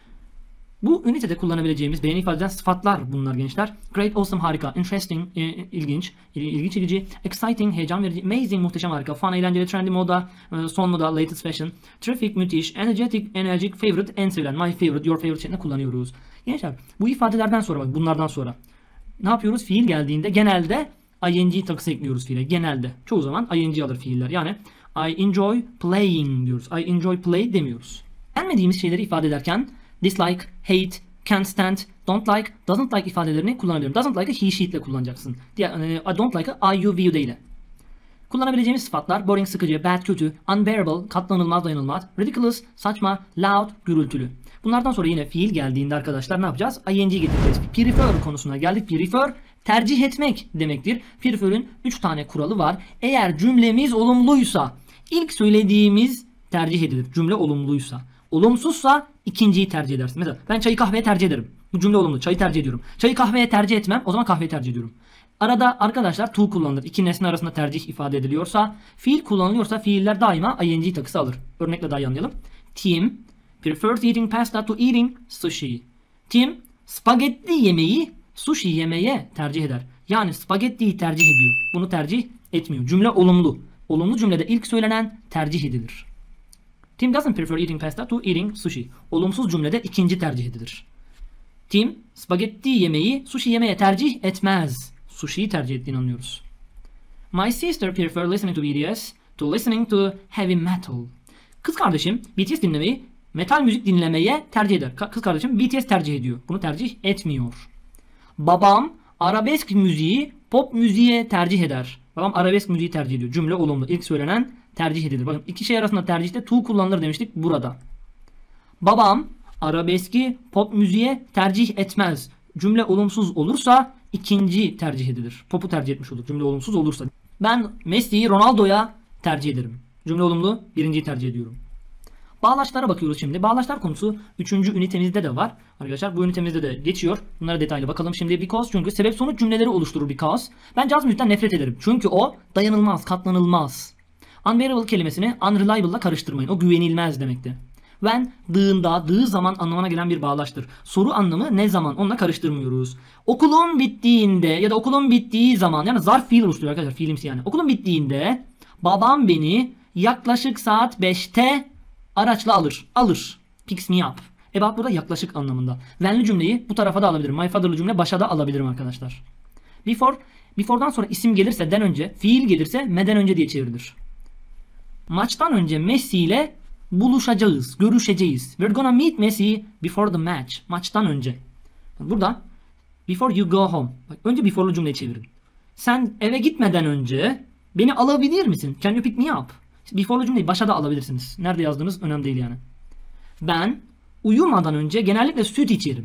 Bu ünitede kullanabileceğimiz beğeni ifade eden sıfatlar bunlar gençler. Great, awesome, harika, interesting, e, ilginç, ilginç edici, exciting, heyecan verici, amazing, muhteşem, harika, fun, eğlenceli, trendy, moda, e, son moda, latest fashion, terrific, müthiş, energetic, enerjik, favorite, en sevilen, my favorite, your favorite şeklinde kullanıyoruz. Gençler bu ifadelerden sonra bak bunlardan sonra ne yapıyoruz? Fiil geldiğinde genelde ing takısı ekliyoruz fiile. Genelde. Çoğu zaman ing alır fiiller. Yani I enjoy playing diyoruz. I enjoy play demiyoruz. Beğenmediğimiz şeyleri ifade ederken dislike, hate, can't stand, don't like, doesn't like ifadelerini kullanabilirim. Doesn't like'ı he, she ile kullanacaksın. I don't like'ı I, you, we, you ile. Kullanabileceğimiz sıfatlar boring, sıkıcı, bad, kötü, unbearable, katlanılmaz, dayanılmaz, ridiculous, saçma, loud, gürültülü. Bunlardan sonra yine fiil geldiğinde arkadaşlar ne yapacağız? ing getireceğiz. Prefer konusuna geldik. Prefer tercih etmek demektir. Prefer'ün üç tane kuralı var. Eğer cümlemiz olumluysa ilk söylediğimiz tercih edilir. Cümle olumluysa. Olumsuzsa ikinciyi tercih edersin. Mesela ben çayı kahveye tercih ederim. Bu cümle olumlu. Çayı tercih ediyorum. Çayı kahveye tercih etmem. O zaman kahveyi tercih ediyorum. Arada arkadaşlar to kullanılır. İki nesne arasında tercih ifade ediliyorsa, fiil kullanılıyorsa fiiller daima ing takısı alır. Örnekle daha iyi anlayalım. Tim prefers eating pasta to eating sushi. Tim spagetti yemeği sushi yemeye tercih eder. Yani spagettiyi tercih ediyor. Bunu tercih etmiyor. Cümle olumlu. Olumlu cümlede ilk söylenen tercih edilir. Tim doesn't prefer eating pasta to eating sushi. Olumsuz cümlede ikinci tercih edilir. Tim spagetti yemeği sushi yemeye tercih etmez. Sushi'yi tercih ettiğini anlıyoruz. My sister prefers listening to B T S to listening to heavy metal. Kız kardeşim B T S dinlemeyi metal müzik dinlemeye tercih eder. Kız kardeşim B T S tercih ediyor. Bunu tercih etmiyor. Babam arabesk müziği pop müziğe tercih eder. Babam arabesk müziği tercih ediyor. Cümle olumlu. İlk söylenen tercih edilir. Bakın iki şey arasında tercihte to kullanılır demiştik burada. Babam arabeski pop müziğe tercih etmez. Cümle olumsuz olursa ikinci tercih edilir. Pop'u tercih etmiş olur. Cümle olumsuz olursa. Ben Messi'yi Ronaldo'ya tercih ederim. Cümle olumlu. Birinciyi tercih ediyorum. Bağlaçlara bakıyoruz şimdi. Bağlaçlar konusu üçüncü ünitemizde de var. Arkadaşlar bu ünitemizde de geçiyor. Bunlara detaylı bakalım şimdi. Because çünkü sebep sonuç cümleleri oluşturur because. Ben caz müzikten nefret ederim. Çünkü o dayanılmaz, katlanılmaz. Unbearable kelimesini unreliable ile karıştırmayın. O güvenilmez demekti. When dığında, dığı zaman anlamına gelen bir bağlaçtır. Soru anlamı ne zaman onunla karıştırmıyoruz. Okulun bittiğinde ya da okulun bittiği zaman yani zarf fiil oluşturuyor arkadaşlar fiilimsi yani. Okulun bittiğinde babam beni yaklaşık saat beşte araçla alır. Alır. Picks me up. About burada yaklaşık anlamında. When'li cümleyi bu tarafa da alabilirim. My father'lı cümle başa da alabilirim arkadaşlar. Before, before'dan sonra isim gelirse den önce, fiil gelirse meden önce diye çevrilir. Maçtan önce Messi ile buluşacağız, görüşeceğiz. We're gonna meet Messi before the match. Maçtan önce. Burada before you go home. Bak, önce before'lu cümleyi çevirin. Sen eve gitmeden önce beni alabilir misin? Can you pick me up? Before'lu cümleyi başa da alabilirsiniz. Nerede yazdığınız önemli değil yani. Ben uyumadan önce genellikle süt içerim.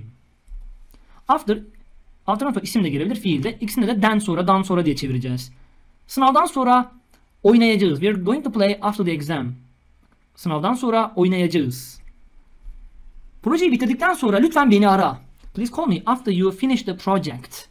After, after'dan sonra isim de gelebilir fiilde. İkisinde de den sonra, dan sonra diye çevireceğiz. Sınavdan sonra oynayacağız. We're going to play after the exam. Sınavdan sonra oynayacağız. Projeyi bitirdikten sonra lütfen beni ara. Please call me after you finish the project.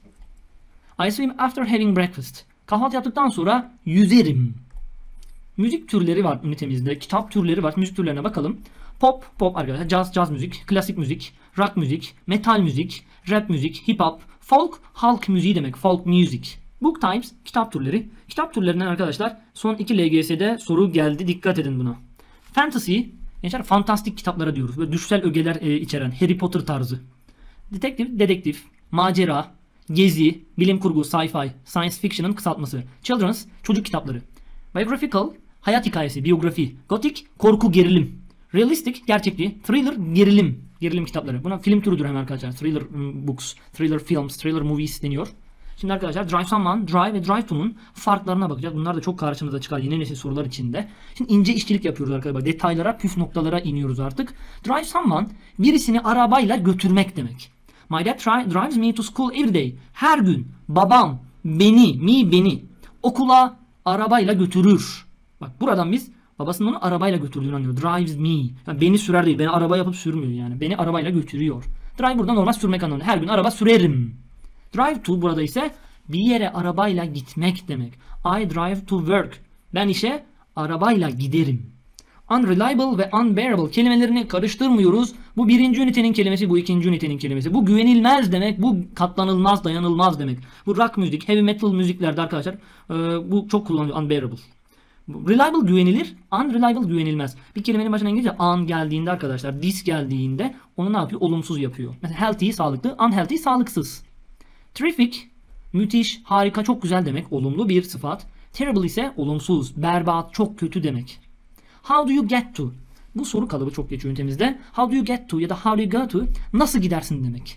I swim after having breakfast. Kahvaltı yaptıktan sonra yüzerim. Müzik türleri var ünitemizde. Kitap türleri var. Müzik türlerine bakalım. Pop, pop arkadaşlar. Jazz, jazz müzik. Klasik müzik. Rock müzik. Metal müzik. Rap müzik. Hip hop. Folk, halk müziği demek. Folk music. Book types, kitap türleri. Kitap türlerinden arkadaşlar son iki L G S'de soru geldi. Dikkat edin buna. Fantasy, gençler fantastik kitaplara diyoruz. Böyle düşsel ögeler e, içeren Harry Potter tarzı. Detective, dedektif, macera, gezi, bilim kurgu, sci-fi, science fiction'ın kısaltması. Children's, çocuk kitapları. Biographical, hayat hikayesi, biyografi. Gothic, korku, gerilim. Realistic, gerçekçi. Thriller, gerilim. Gerilim kitapları. Buna film türüdür hemen arkadaşlar. Thriller books, thriller films, thriller movies deniyor. Şimdi arkadaşlar drive someone, drive ve drive to'nun farklarına bakacağız. Bunlar da çok karşımıza çıkar yeni nesil sorular içinde. Şimdi ince işçilik yapıyoruz arkadaşlar. Detaylara, püf noktalara iniyoruz artık. Drive someone birisini arabayla götürmek demek. My dad try, drives me to school every day. Her gün babam beni, me beni okula arabayla götürür. Bak buradan biz babasının onu arabayla götürdüğünü anlıyor. Drives me. Yani beni sürer değil. Beni araba yapıp sürmüyor yani. Beni arabayla götürüyor. Drive burada normal sürmek anlamında. Her gün araba sürerim. Drive to burada ise bir yere arabayla gitmek demek. I drive to work. Ben işe arabayla giderim. Unreliable ve unbearable kelimelerini karıştırmıyoruz. Bu birinci ünitenin kelimesi, bu ikinci ünitenin kelimesi. Bu güvenilmez demek, bu katlanılmaz, dayanılmaz demek. Bu rock müzik, heavy metal müziklerde arkadaşlar e, bu çok kullanılıyor. Unbearable. Reliable güvenilir, unreliable güvenilmez. Bir kelimenin başına İngilizce un geldiğinde arkadaşlar, dis geldiğinde onu ne yapıyor? Olumsuz yapıyor. Mesela healthy sağlıklı, unhealthy sağlıksız. Terrific müthiş, harika, çok güzel demek. Olumlu bir sıfat. Terrible ise olumsuz, berbat, çok kötü demek. How do you get to? Bu soru kalıbı çok geçiyor ünitemizde. How do you get to ya da how do you go to? Nasıl gidersin demek.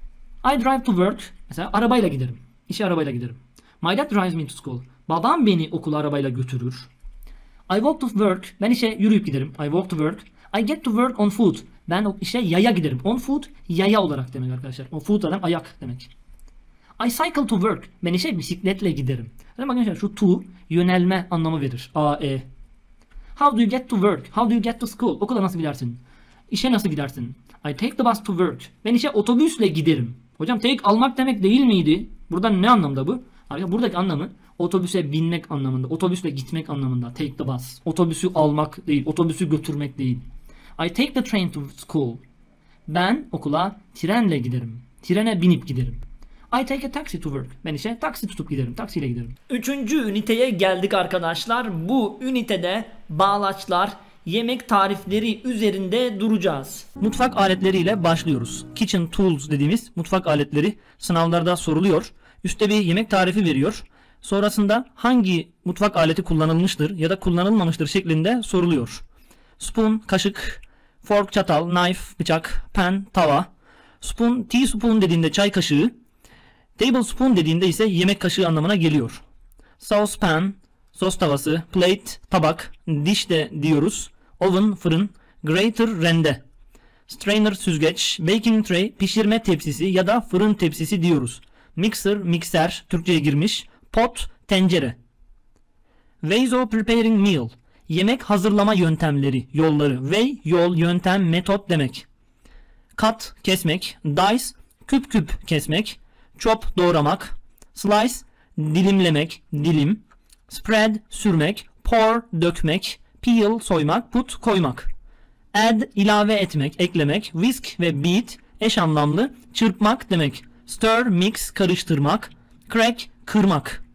I drive to work. Mesela arabayla giderim. İşe arabayla giderim. My dad drives me to school. Babam beni okula arabayla götürür. I walk to work. Ben işe yürüyüp giderim. I walk to work. I get to work on foot. Ben işe yaya giderim. On foot yaya olarak demek arkadaşlar. On foot adam ayak demek. I cycle to work. Ben işe bisikletle giderim. Bakın arkadaşlar şu to yönelme anlamı verir. A, E. How do you get to work? How do you get to school? Okula nasıl gidersin? İşe nasıl gidersin? I take the bus to work. Ben işe otobüsle giderim. Hocam take almak demek değil miydi? Burada ne anlamda bu? Arkadaşlar buradaki anlamı otobüse binmek anlamında. Otobüsle gitmek anlamında. Take the bus. Otobüsü almak değil. Otobüsü götürmek değil. I take the train to school. Ben okula trenle giderim. Trene binip giderim. I take a taxi to work. Ben işe taksi tutup giderim. Taksiyle giderim. Üçüncü üniteye geldik arkadaşlar. Bu ünitede bağlaçlar, yemek tarifleri üzerinde duracağız. Mutfak aletleriyle başlıyoruz. Kitchen tools dediğimiz mutfak aletleri sınavlarda soruluyor. Üstte bir yemek tarifi veriyor. Sonrasında hangi mutfak aleti kullanılmıştır ya da kullanılmamıştır şeklinde soruluyor. Spoon, kaşık, fork, çatal, knife, bıçak, pan, tava. Spoon, teaspoon dediğinde çay kaşığı. Tablespoon dediğinde ise yemek kaşığı anlamına geliyor. Saucepan, sos tavası, plate, tabak, dish de diyoruz. Oven, fırın, grater, rende. Strainer, süzgeç, baking tray, pişirme tepsisi ya da fırın tepsisi diyoruz. Mixer, mikser, Türkçe'ye girmiş. Pot, tencere. Ways of preparing meal. Yemek hazırlama yöntemleri, yolları. Way, yol, yöntem, metot demek. Cut, kesmek. Dice, küp küp kesmek. Chop, doğramak. Slice, dilimlemek, dilim. Spread, sürmek. Pour, dökmek. Peel, soymak. Put, koymak. Add, ilave etmek, eklemek. Whisk ve beat, eş anlamlı, çırpmak demek. Stir, mix, karıştırmak. Crack, kırmak.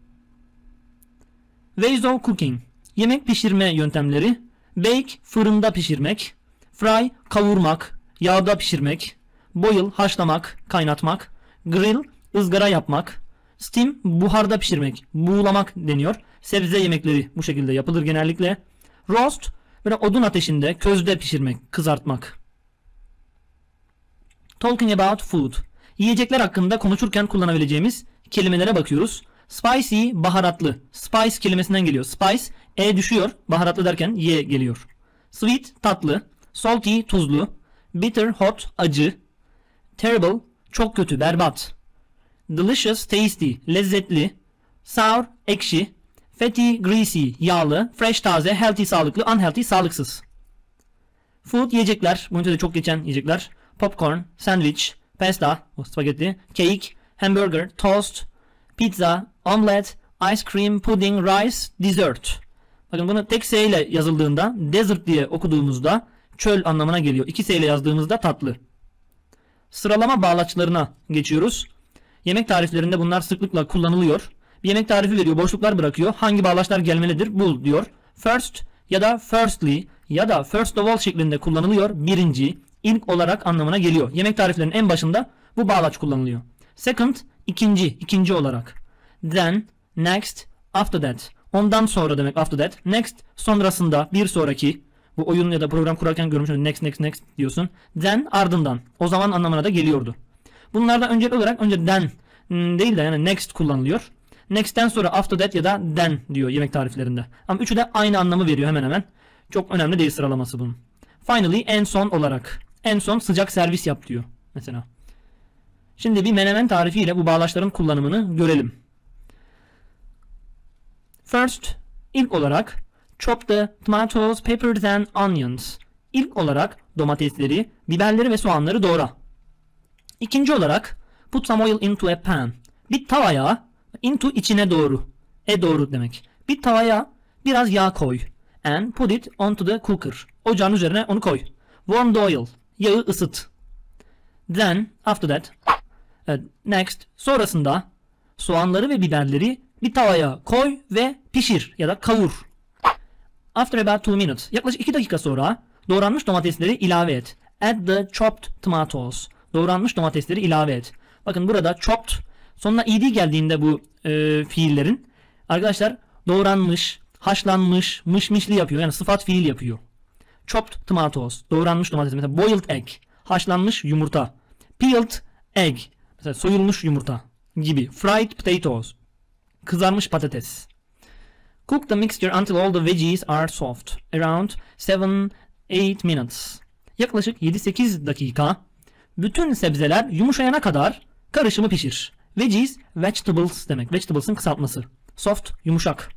Ways of cooking. Yemek pişirme yöntemleri. Bake, fırında pişirmek. Fry, kavurmak, yağda pişirmek. Boil, haşlamak, kaynatmak. Grill, ızgara yapmak. Steam, buharda pişirmek, buğulamak deniyor. Sebze yemekleri bu şekilde yapılır genellikle. Roast, böyle odun ateşinde közde pişirmek, kızartmak. Talking about food. Yiyecekler hakkında konuşurken kullanabileceğimiz kelimelere bakıyoruz. Spicy, baharatlı. Spice kelimesinden geliyor. Spice, e düşüyor. Baharatlı derken y geliyor. Sweet, tatlı. Salty, tuzlu. Bitter, hot, acı. Terrible, çok kötü, berbat. Delicious, tasty, lezzetli. Sour, ekşi. Fatty, greasy, yağlı. Fresh, taze. Healthy, sağlıklı. Unhealthy, sağlıksız. Food, yiyecekler. Bu ünitede çok geçen yiyecekler. Popcorn, sandwich, pasta, spagetti, cake, hamburger, toast, pizza, omelet, ice cream, pudding, rice, dessert. Bakın bunu tek S ile yazıldığında, desert diye okuduğumuzda çöl anlamına geliyor. İki S ile yazdığımızda tatlı. Sıralama bağlaçlarına geçiyoruz. Yemek tariflerinde bunlar sıklıkla kullanılıyor. Bir yemek tarifi veriyor, boşluklar bırakıyor. Hangi bağlaçlar gelmelidir? Bul diyor. First ya da firstly ya da first of all şeklinde kullanılıyor. Birinci, ilk olarak anlamına geliyor. Yemek tariflerinin en başında bu bağlaç kullanılıyor. Second, ikinci, ikinci olarak. Then, next, after that. Ondan sonra demek after that. Next, sonrasında, bir sonraki. Bu oyun ya da program kurarken görmüşsünüz. Next next next diyorsun. Then ardından. O zaman anlamına da geliyordu. Bunlarda öncelikli olarak önce then değil de yani next kullanılıyor. Next'ten sonra after that ya da then diyor yemek tariflerinde. Ama üçü de aynı anlamı veriyor hemen hemen. Çok önemli değil sıralaması bunun. Finally en son olarak. En son sıcak servis yap diyor mesela. Şimdi bir menemen tarifiyle bu bağlaçların kullanımını görelim. First, ilk olarak chop the tomatoes, peppers and onions. İlk olarak domatesleri, biberleri ve soğanları doğra. İkinci olarak put some oil into a pan. Bir tavaya, into içine doğru. E doğru demek. Bir tavaya biraz yağ koy. And put it onto the cooker. Ocağın üzerine onu koy. Warm the oil. Yağı ısıt. Then, after that, uh, next, sonrasında soğanları ve biberleri bir tavaya koy ve pişir ya da kavur. After about two minutes, yaklaşık iki dakika sonra doğranmış domatesleri ilave et. Add the chopped tomatoes. Doğranmış domatesleri ilave et. Bakın burada chopped, sonuna ed geldiğinde bu e, fiillerin arkadaşlar doğranmış, haşlanmış, mışmışlı yapıyor. Yani sıfat fiil yapıyor. Chopped tomatoes, doğranmış domates. Mesela boiled egg, haşlanmış yumurta. Peeled egg, mesela soyulmuş yumurta gibi. Fried potatoes, kızarmış patates. Cook the mixture until all the veggies are soft. Around seven eight minutes. Yaklaşık yedi sekiz dakika bütün sebzeler yumuşayana kadar karışımı pişir. Veggies, vegetables demek. Vegetables'ın kısaltması. Soft, yumuşak.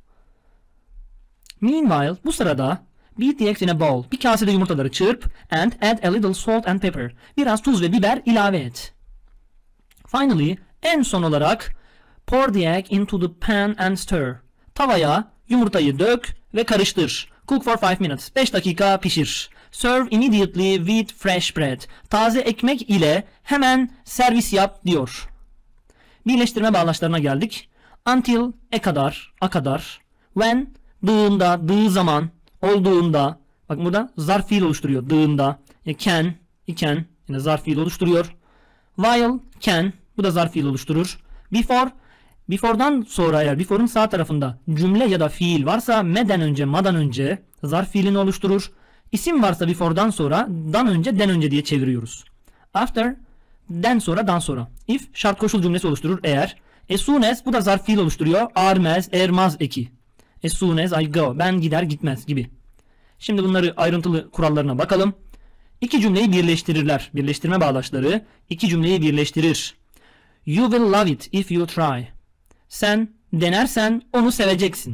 Meanwhile, bu sırada beat the eggs in a bowl. Bir kasede yumurtaları çırp and add a little salt and pepper. Biraz tuz ve biber ilave et. Finally, en son olarak pour the egg into the pan and stir. Tavaya yumurtayı dök ve karıştır. Cook for five minutes. beş dakika pişir. Serve immediately with fresh bread. Taze ekmek ile hemen servis yap diyor. Birleştirme bağlaçlarına geldik. Until e kadar, a kadar. When, dığında, dığı zaman, olduğunda. Bak burada zarf fiil oluşturuyor. Dığında. Can, iken yine zarf fiil oluşturuyor. While, can, bu da zarf fiil oluşturur. Before, before'dan sonra eğer before'un sağ tarafında cümle ya da fiil varsa me'den önce, ma'dan önce zarf fiilini oluşturur. İsim varsa before'dan sonra, dan önce, den önce diye çeviriyoruz. After, den sonra, dan sonra. If, şart koşul cümlesi oluşturur eğer. As soon as, bu da zarf fiil oluşturuyor. Armez, ermaz eki. As soon as I go, ben gider gitmez gibi. Şimdi bunları ayrıntılı kurallarına bakalım. İki cümleyi birleştirirler. Birleştirme bağlaçları iki cümleyi birleştirir. You will love it if you try. Sen denersen onu seveceksin.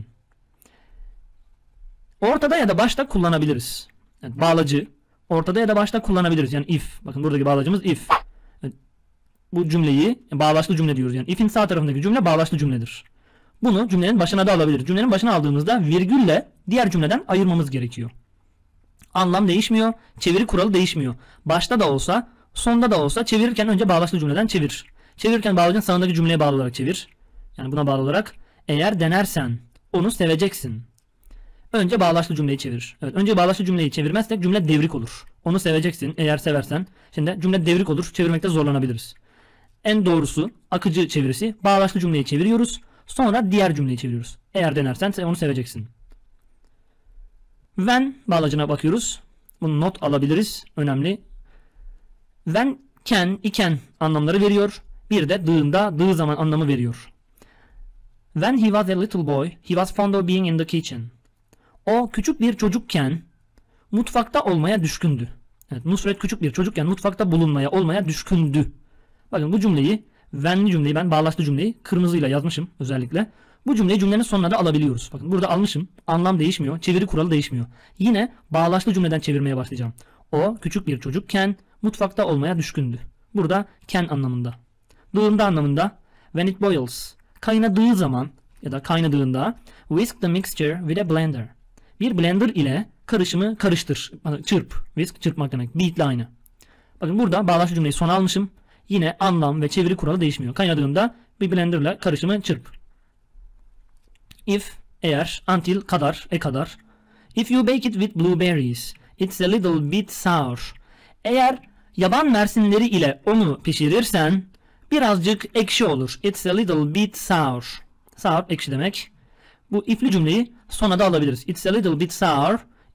Ortada ya da başta kullanabiliriz. Yani bağlacı ortada ya da başta kullanabiliriz. Yani if. Bakın buradaki bağlacımız if. Yani bu cümleyi bağlaçlı cümle diyoruz. Yani if'in sağ tarafındaki cümle bağlaçlı cümledir. Bunu cümlenin başına da alabiliriz. Cümlenin başına aldığımızda virgülle diğer cümleden ayırmamız gerekiyor. Anlam değişmiyor. Çeviri kuralı değişmiyor. Başta da olsa, sonda da olsa çevirirken önce bağlaçlı cümleden çevir. Çevirirken bağlacın sağındaki cümleye bağlı olarak çevir. Yani buna bağlı olarak eğer denersen onu seveceksin. Önce bağlaçlı cümleyi çevir. Evet, önce bağlaçlı cümleyi çevirmezsek cümle devrik olur. Onu seveceksin eğer seversen. Şimdi cümle devrik olur. Çevirmekte zorlanabiliriz. En doğrusu akıcı çevirisi bağlaçlı cümleyi çeviriyoruz. Sonra diğer cümleyi çeviriyoruz. Eğer denersen onu seveceksin. When bağlacına bakıyoruz. Bunu not alabiliriz. Önemli. When, can, iken anlamları veriyor. Bir de dığında, dığı zaman anlamı veriyor. When he was a little boy, he was fond of being in the kitchen. O küçük bir çocukken mutfakta olmaya düşkündü. Evet, Nusret küçük bir çocukken mutfakta bulunmaya, olmaya düşkündü. Bakın bu cümleyi, when'li cümleyi ben bağlaçlı cümleyi kırmızıyla yazmışım özellikle. Bu cümleyi cümlenin sonuna da alabiliyoruz. Bakın burada almışım. Anlam değişmiyor. Çeviri kuralı değişmiyor. Yine bağlaçlı cümleden çevirmeye başlayacağım. O küçük bir çocukken mutfakta olmaya düşkündü. Burada can anlamında. Dığında anlamında when it boils. Kaynadığı zaman ya da kaynadığında whisk the mixture with a blender. Bir blender ile karışımı karıştır. Çırp. Whisk çırpmak demek. Beat ile aynı. Bakın burada bağlaçlı cümleyi sona almışım. Yine anlam ve çeviri kuralı değişmiyor. Kaynadığında bir blender ile karışımı çırp. If, eğer, until, kadar, e kadar. If you bake it with blueberries, it's a little bit sour. Eğer yaban mersinleri ile onu pişirirsen birazcık ekşi olur. It's a little bit sour. Sour, ekşi demek. Bu if'li cümleyi sona da alabiliriz. It's a little bit sour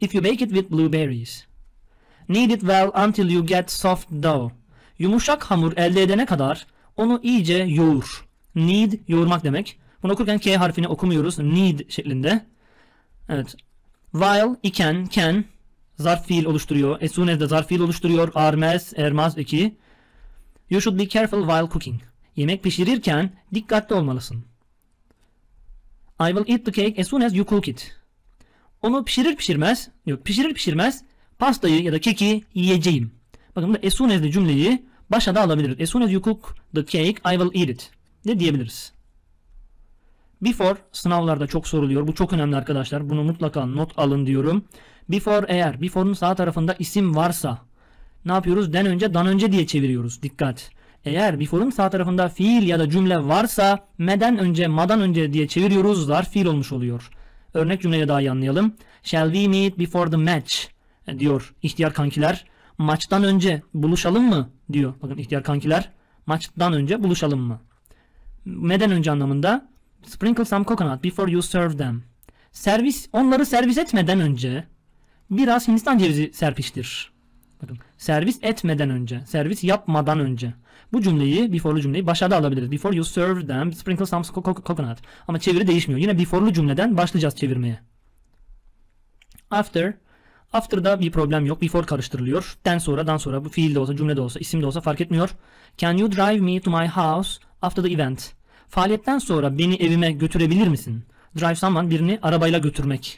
If you bake it with blueberries. Knead it well until you get soft dough. Yumuşak hamur elde edene kadar onu iyice yoğur. Knead, yoğurmak demek. Bunu okurken K harfini okumuyoruz. Knead şeklinde. Evet. While, iken, can zarf fiil oluşturuyor. As soon as de zarf fiil oluşturuyor. Armez, ermaz eki. You should be careful while cooking. Yemek pişirirken dikkatli olmalısın. I will eat the cake as soon as you cook it. Onu pişirir pişirmez, yok pişirir pişirmez pastayı ya da keki yiyeceğim. Bakın burada as soon as de cümleyi başa da alabiliriz. As soon as you cook the cake, I will eat it de diyebiliriz. Before sınavlarda çok soruluyor. Bu çok önemli arkadaşlar. Bunu mutlaka not alın diyorum. Before, eğer before'un sağ tarafında isim varsa ne yapıyoruz? Den önce, dan önce diye çeviriyoruz. Dikkat. Eğer before'un sağ tarafında fiil ya da cümle varsa me'den önce, ma'dan önce diye çeviriyoruz. Zarf fiil olmuş oluyor. Örnek cümleyi daha iyi anlayalım. Shall we meet before the match? Diyor ihtiyar kankiler. Maçtan önce buluşalım mı? Diyor. Bakın ihtiyar kankiler. Maçtan önce buluşalım mı? Me'den önce anlamında. Sprinkle some coconut before you serve them. Servis, onları servis etmeden önce biraz Hindistan cevizi serpiştir. Bakın, servis etmeden önce, servis yapmadan önce. Bu cümleyi, before'lu cümleyi başa da alabiliriz. Before you serve them, sprinkle some coconut. Ama çeviri değişmiyor. Yine before'lu cümleden başlayacağız çevirmeye. After, after'da bir problem yok. Before karıştırılıyor. Den sonra, dan sonra, bu fiil de olsa, cümle de olsa, isim de olsa fark etmiyor. Can you drive me to my house after the event? Faaliyetten sonra beni evime götürebilir misin? Drive someone, birini arabayla götürmek.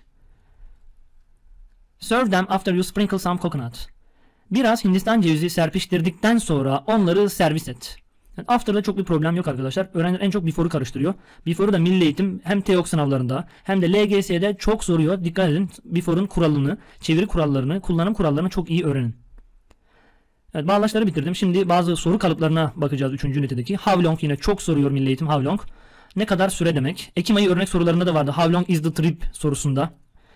Serve them after you sprinkle some coconut. Biraz Hindistan cevizi serpiştirdikten sonra onları servis et. Yani after'da çok bir problem yok arkadaşlar. Öğrenciler en çok before'u karıştırıyor. Before'u da milli eğitim hem TEOK sınavlarında hem de L G S'de çok soruyor. Dikkat edin, before'un kuralını, çeviri kurallarını, kullanım kurallarını çok iyi öğrenin. Evet, bağlaçları bitirdim. Şimdi bazı soru kalıplarına bakacağız üçüncü ünitedeki. How long yine çok soruyor milli eğitim. How long? Ne kadar süre demek? Ekim ayı örnek sorularında da vardı. How long is the trip sorusunda.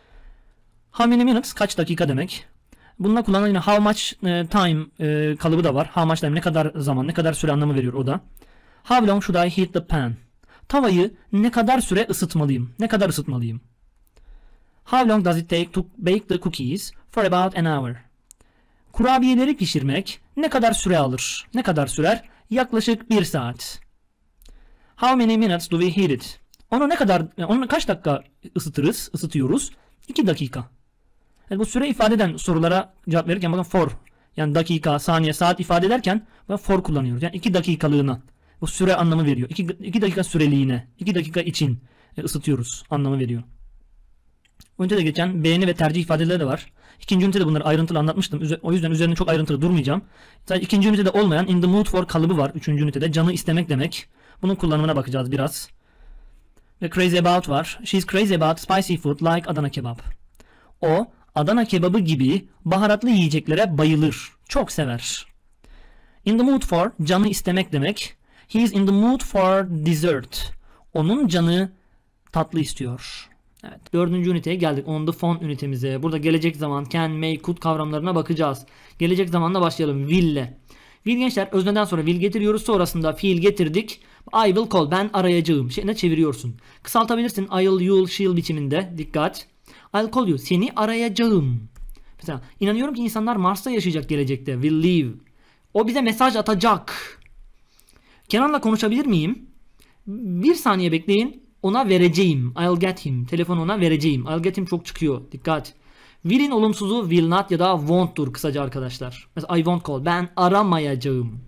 How many minutes? Kaç dakika demek? Bununla kullanılan yine how much time e, kalıbı da var. How much time, ne kadar zaman, ne kadar süre anlamı veriyor o da. How long should I heat the pan? Tavayı ne kadar süre ısıtmalıyım? Ne kadar ısıtmalıyım? How long does it take to bake the cookies? For about an hour. Kurabiyeleri pişirmek ne kadar süre alır? Ne kadar sürer? Yaklaşık bir saat. How many minutes do we heat it? Onu ne kadar, onu kaç dakika ısıtırız, ısıtıyoruz? iki dakika. Yani bu süre ifade eden sorulara cevap verirken bakın for, yani dakika, saniye, saat ifade ederken for kullanıyoruz. Yani iki dakikalığına bu süre anlamı veriyor. iki dakika süreliğine, iki dakika için ısıtıyoruz anlamı veriyor. Bu ünitede geçen beğeni ve tercih ifadeleri de var. İkinci ünitede bunları ayrıntılı anlatmıştım. O yüzden üzerine çok ayrıntılı durmayacağım. Sadece ikinci ünitede olmayan in the mood for kalıbı var. Üçüncü ünitede canı istemek demek. Bunun kullanımına bakacağız biraz. Ve crazy about var. She's crazy about spicy food like Adana kebap. O Adana kebabı gibi baharatlı yiyeceklere bayılır. Çok sever. In the mood for canı istemek demek. He is in the mood for dessert. Onun canı tatlı istiyor. Evet, dördüncü üniteye geldik. On the phone ünitemize. Burada gelecek zaman, can, may, could kavramlarına bakacağız. Gelecek zamanla başlayalım. Will ile. Will gençler, özneden sonra will getiriyoruz. Sonrasında fiil getirdik. I will call, ben arayacağım şeklinde çeviriyorsun. Kısaltabilirsin. I'll, you'll, she'll biçiminde. Dikkat. I'll call you, seni arayacağım. Mesela inanıyorum ki insanlar Mars'ta yaşayacak gelecekte. Will live. O bize mesaj atacak. Kenan'la konuşabilir miyim? Bir saniye bekleyin. Ona vereceğim. I'll get him. Telefonu ona vereceğim. I'll get him çok çıkıyor. Dikkat. Will'in olumsuzu will not ya da won't'tur kısaca arkadaşlar. Mesela I won't call. Ben aramayacağım.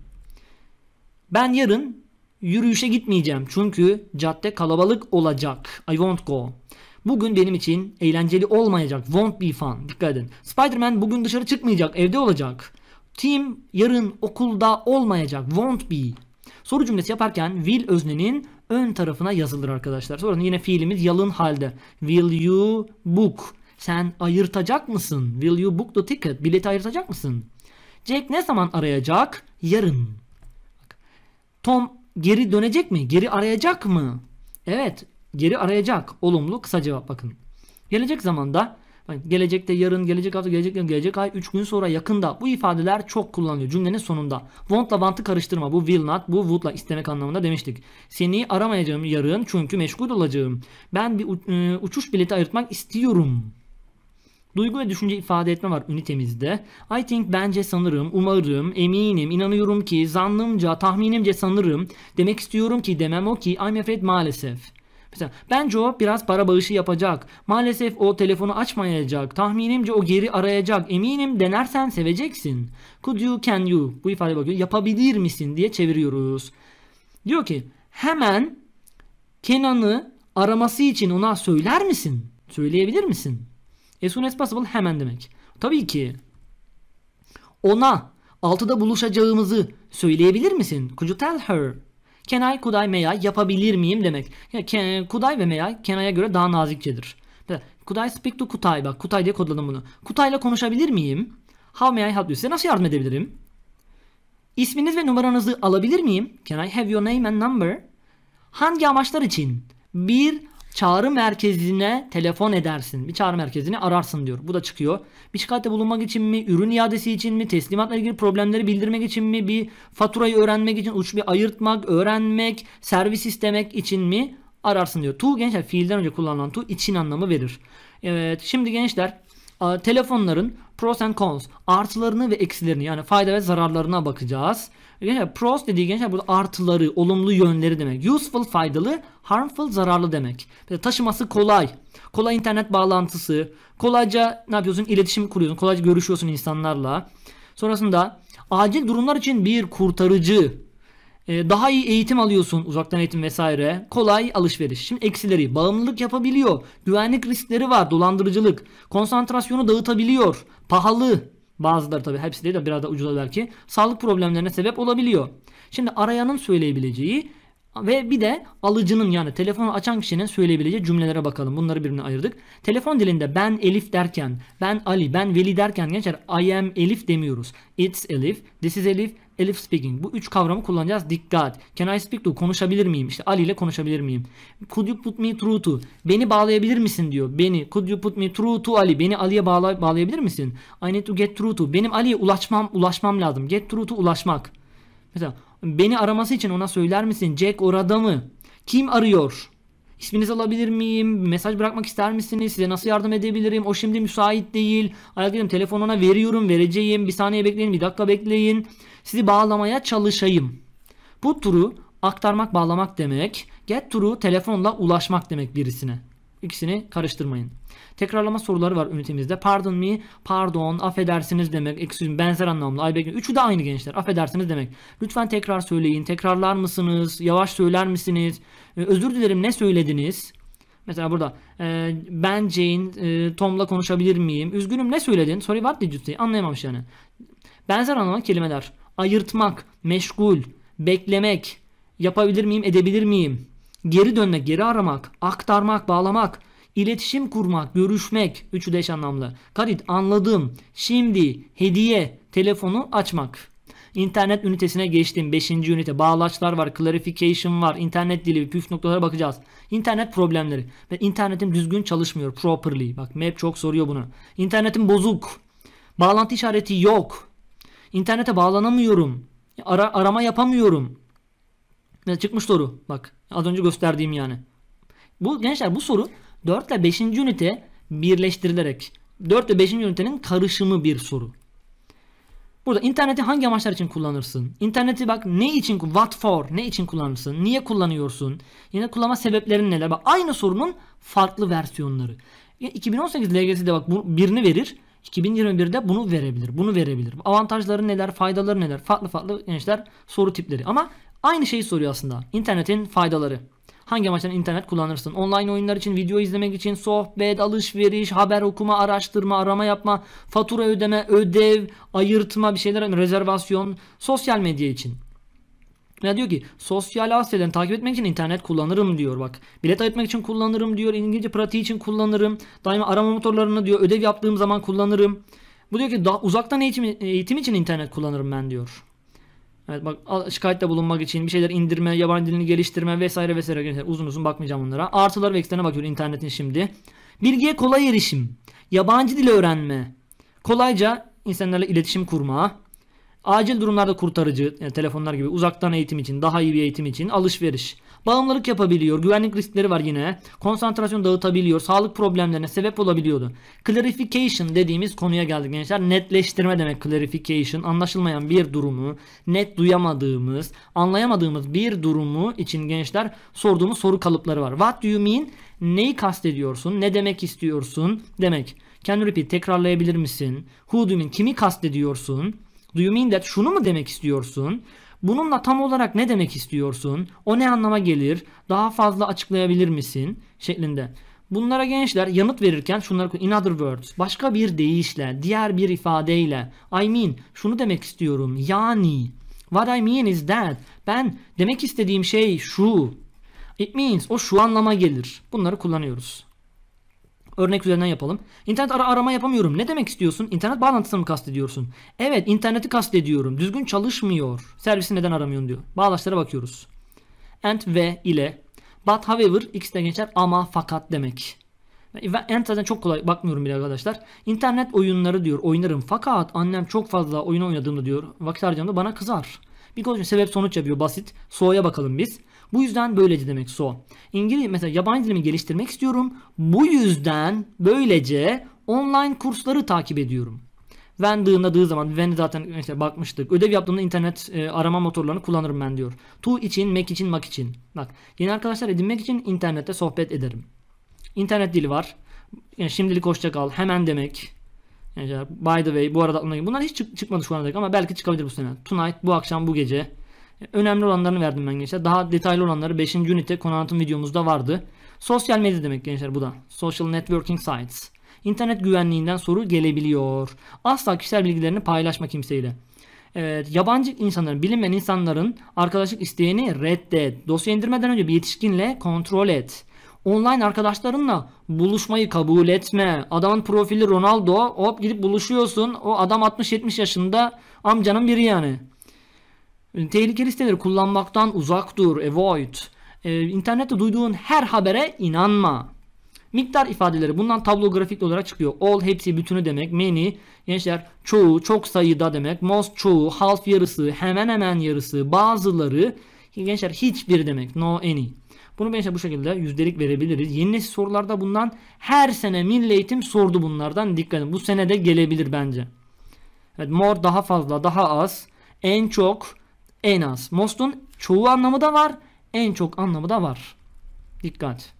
Ben yarın yürüyüşe gitmeyeceğim. Çünkü cadde kalabalık olacak. I won't go. Bugün benim için eğlenceli olmayacak. Won't be fun. Dikkat edin. Spider-Man bugün dışarı çıkmayacak. Evde olacak. Tim yarın okulda olmayacak. Won't be. Soru cümlesi yaparken will öznenin ön tarafına yazılır arkadaşlar. Sonra yine fiilimiz yalın halde. Will you book? Sen ayırtacak mısın? Will you book the ticket? Bileti ayırtacak mısın? Jack ne zaman arayacak? Yarın. Tom geri dönecek mi? Geri arayacak mı? Evet. Geri arayacak. Olumlu kısa cevap bakın. Gelecek zamanda, gelecekte, yarın, gelecek hafta, gelecek yıl, gelecek ay, üç gün sonra, yakında, bu ifadeler çok kullanılıyor cümlenin sonunda. Won't'la want'ı karıştırma. Bu will not, bu would'la istemek anlamında demiştik. Seni aramayacağım yarın çünkü meşgul olacağım. Ben bir uçuş bileti ayırtmak istiyorum. Duygu ve düşünce ifade etme var ünitemizde. I think bence, sanırım, umarım, eminim, inanıyorum ki, zannımca, tahminimce, sanırım. Demek istiyorum ki, demem o ki, I'm afraid maalesef. Mesela bence o biraz para bağışı yapacak. Maalesef o telefonu açmayacak. Tahminimce o geri arayacak. Eminim denersen seveceksin. Could you, can you? Bu ifade bakıyor. Yapabilir misin diye çeviriyoruz. Diyor ki hemen Kenan'ı araması için ona söyler misin? Söyleyebilir misin? As soon as possible hemen demek. Tabii ki. Ona altıda buluşacağımızı söyleyebilir misin? Could you tell her? Can I, could I, may I yapabilir miyim demek. Yani can, could I ve may I can I'ya göre daha nazikçedir. Could I speak to Kutay? Bak Kutay diye kodladım bunu. Kutay'la konuşabilir miyim? How may I help you? Size nasıl yardım edebilirim? İsminiz ve numaranızı alabilir miyim? Can I have your name and number? Hangi amaçlar için? Bir çağrı merkezine telefon edersin. Bir çağrı merkezini ararsın diyor. Bu da çıkıyor. Bir şikayette bulunmak için mi? Ürün iadesi için mi? Teslimatla ilgili problemleri bildirmek için mi? Bir faturayı öğrenmek için, uç bir ayırtmak, öğrenmek, servis istemek için mi? Ararsın diyor. To gençler fiilden önce kullanılan to için anlamı verir. Evet şimdi gençler telefonların pros and cons, artılarını ve eksilerini yani fayda ve zararlarına bakacağız. Gençler pros dediği gençler burada artıları, olumlu yönleri demek. Useful faydalı, harmful zararlı demek. Taşıması kolay, kolay internet bağlantısı, kolayca ne yapıyorsun? İletişim kuruyorsun, kolayca görüşüyorsun insanlarla. Sonrasında acil durumlar için bir kurtarıcı, daha iyi eğitim alıyorsun, uzaktan eğitim vesaire. Kolay alışveriş. Şimdi eksileri, bağımlılık yapabiliyor. Güvenlik riskleri var, dolandırıcılık. Konsantrasyonu dağıtabiliyor. Pahalı. Bazıları tabii hepsi değil de biraz da ucuza belki. Sağlık problemlerine sebep olabiliyor. Şimdi arayanın söyleyebileceği ve bir de alıcının yani telefonu açan kişinin söyleyebileceği cümlelere bakalım. Bunları birbirine ayırdık. Telefon dilinde ben Elif derken, ben Ali, ben Veli derken gençler I am Elif demiyoruz. It's Elif, this is Elif, Elif speaking. Bu üç kavramı kullanacağız. Dikkat. Can I speak to? Konuşabilir miyim? İşte Ali ile konuşabilir miyim? Could you put me through to? Beni bağlayabilir misin diyor. Beni. Could you put me through to Ali? Beni Ali'ye bağlay bağlayabilir misin? I need to get through to. Benim Ali'ye ulaşmam, ulaşmam lazım. Get through to ulaşmak. Mesela beni araması için ona söyler misin? Jack orada mı? Kim arıyor? İsminizi alabilir miyim? Mesaj bırakmak ister misiniz? Size nasıl yardım edebilirim? O şimdi müsait değil. Ayaklarım telefon ona veriyorum, vereceğim. Bir saniye bekleyin, bir dakika bekleyin. Sizi bağlamaya çalışayım. Put through aktarmak, bağlamak demek. Get through telefonla ulaşmak demek birisine. İkisini karıştırmayın. Tekrarlama soruları var ünitemizde. Pardon me, pardon, affedersiniz demek. Excuse me, benzer anlamlı. I beg you. Üçü de aynı gençler. Affedersiniz demek. Lütfen tekrar söyleyin. Tekrarlar mısınız? Yavaş söyler misiniz? Ee, özür dilerim, ne söylediniz? Mesela burada e, ben Jane, e, Tom'la konuşabilir miyim? Üzgünüm, ne söyledin? Sorry, what did you say? Anlayamamış yani. Benzer anlamlı kelimeler. Ayırtmak, meşgul, beklemek, yapabilir miyim, edebilir miyim? Geri dönmek, geri aramak, aktarmak, bağlamak, iletişim kurmak, görüşmek. Üçü de eş anlamlı. Karit, anladım, şimdi, hediye, telefonu açmak. İnternet ünitesine geçtim. beşinci ünite. Bağlaçlar var, clarification var, internet dili, püf noktalara bakacağız. İnternet problemleri. Ve internetim düzgün çalışmıyor. Properly. Bak M A P çok soruyor bunu. İnternetim bozuk. Bağlantı işareti yok. İnternete bağlanamıyorum. Ara, arama yapamıyorum. Ve çıkmış soru. Bak az önce gösterdiğim yani. Bu gençler bu soru dört ile beşinci ünite birleştirilerek dört ile beşinci ünitenin karışımı bir soru. Burada interneti hangi amaçlar için kullanırsın? İnterneti bak ne için, what for, ne için kullanırsın? Niye kullanıyorsun? Yine kullanma sebeplerin neler? Bak aynı sorunun farklı versiyonları. iki bin on sekiz L G S'de bak bu birini verir. iki bin yirmi birde bunu verebilir. Bunu verebilir. Avantajları neler, faydaları neler? Farklı farklı gençler soru tipleri. Ama aynı şeyi soruyor aslında. İnternetin faydaları. Hangi amaçlarla internet kullanırsın? Online oyunlar için, video izlemek için, sohbet, alışveriş, haber okuma, araştırma, arama yapma, fatura ödeme, ödev, ayırtma, bir şeyler, rezervasyon, sosyal medya için. Ya diyor ki sosyal ağ sitelerini takip etmek için internet kullanırım diyor bak. Bilet ayırtmak için kullanırım diyor. İngilizce pratiği için kullanırım. Daima arama motorlarını diyor ödev yaptığım zaman kullanırım. Bu diyor ki daha uzaktan eğitim, eğitim için internet kullanırım ben diyor. Evet bak şikayette bulunmak için bir şeyler indirme, yabancı dilini geliştirme vesaire vesaire. Uzun uzun bakmayacağım bunlara. Artılar ve eksilerine bakıyor internetin şimdi. Bilgiye kolay erişim. Yabancı dili öğrenme. Kolayca insanlarla iletişim kurma. Acil durumlarda kurtarıcı, yani telefonlar gibi uzaktan eğitim için, daha iyi bir eğitim için, alışveriş. Bağımlılık yapabiliyor, güvenlik riskleri var yine. Konsantrasyon dağıtabiliyor, sağlık problemlerine sebep olabiliyordu. Clarification dediğimiz konuya geldik gençler. Netleştirme demek clarification. Anlaşılmayan bir durumu, net duyamadığımız, anlayamadığımız bir durumu için gençler sorduğumuz soru kalıpları var. What do you mean? Neyi kastediyorsun? Ne demek istiyorsun? Demek. Can you repeat? Tekrarlayabilir misin? Who do you mean? Kimi kastediyorsun? Do you mean that? Şunu mu demek istiyorsun? Bununla tam olarak ne demek istiyorsun? O ne anlama gelir? Daha fazla açıklayabilir misin? Şeklinde. Bunlara gençler yanıt verirken şunları in other words, başka bir deyişle, diğer bir ifadeyle, I mean, şunu demek istiyorum. Yani, what I mean is that, ben demek istediğim şey şu. It means, o şu anlama gelir. Bunları kullanıyoruz. Örnek üzerinden yapalım. İnternet ara arama yapamıyorum. Ne demek istiyorsun? İnternet bağlantısını mı kastediyorsun? Evet, interneti kastediyorum. Düzgün çalışmıyor. Servisi neden aramıyorsun diyor. Bağlaçlara bakıyoruz. And ve ile. But however ikisi de geçer ama fakat demek. Ve and zaten çok kolay bakmıyorum bile arkadaşlar. İnternet oyunları diyor oynarım fakat annem çok fazla oyun oynadığımda diyor vakit harcadığımda bana kızar. Because sebep sonuç yapıyor basit. So'ya bakalım biz. Bu yüzden böylece demek so. İngilizce mesela yabancı dilimi geliştirmek istiyorum. Bu yüzden böylece online kursları takip ediyorum. When dığınladığı zaman when zaten mesela bakmıştık. Ödev yaptığımda internet e, arama motorlarını kullanırım ben diyor. To için, make için, mak için. Bak yeni arkadaşlar edinmek için internette sohbet ederim. İnternet dili var. Yani şimdilik hoşça kal. Hemen demek. Yani by the way bu arada bunlar hiç çık çıkmadı şu ana dek ama belki çıkabilir bu sene. Tonight bu akşam bu gece. Önemli olanlarını verdim ben gençler. Daha detaylı olanları beşinci ünite konu anlatım videomuzda vardı. Sosyal medya demek gençler bu da. Social networking sites. İnternet güvenliğinden soru gelebiliyor. Asla kişisel bilgilerini paylaşma kimseyle. Evet, yabancı insanların, bilinmeyen insanların arkadaşlık isteğini reddet. Dosya indirmeden önce bir yetişkinle kontrol et. Online arkadaşlarınla buluşmayı kabul etme. Adamın profili Ronaldo. Hop gidip buluşuyorsun. O adam altmış yetmiş yaşında amcanın biri yani. Tehlikeli siteleri kullanmaktan uzak dur. Avoid. Ee, internette duyduğun her habere inanma. Miktar ifadeleri bundan tablo grafik olarak çıkıyor. All hepsi bütünü demek. Many gençler çoğu çok sayıda demek. Most çoğu half yarısı hemen hemen yarısı bazıları gençler hiçbir demek. No any. Bunu gençler bu şekilde yüzdelik verebiliriz. Yeni nesil sorularda bundan her sene Milli Eğitim sordu bunlardan. Dikkat edin. Bu sene de gelebilir bence. Evet, more daha fazla daha az. En çok en az. Most'un çoğu anlamı da var. En çok anlamı da var. Dikkat.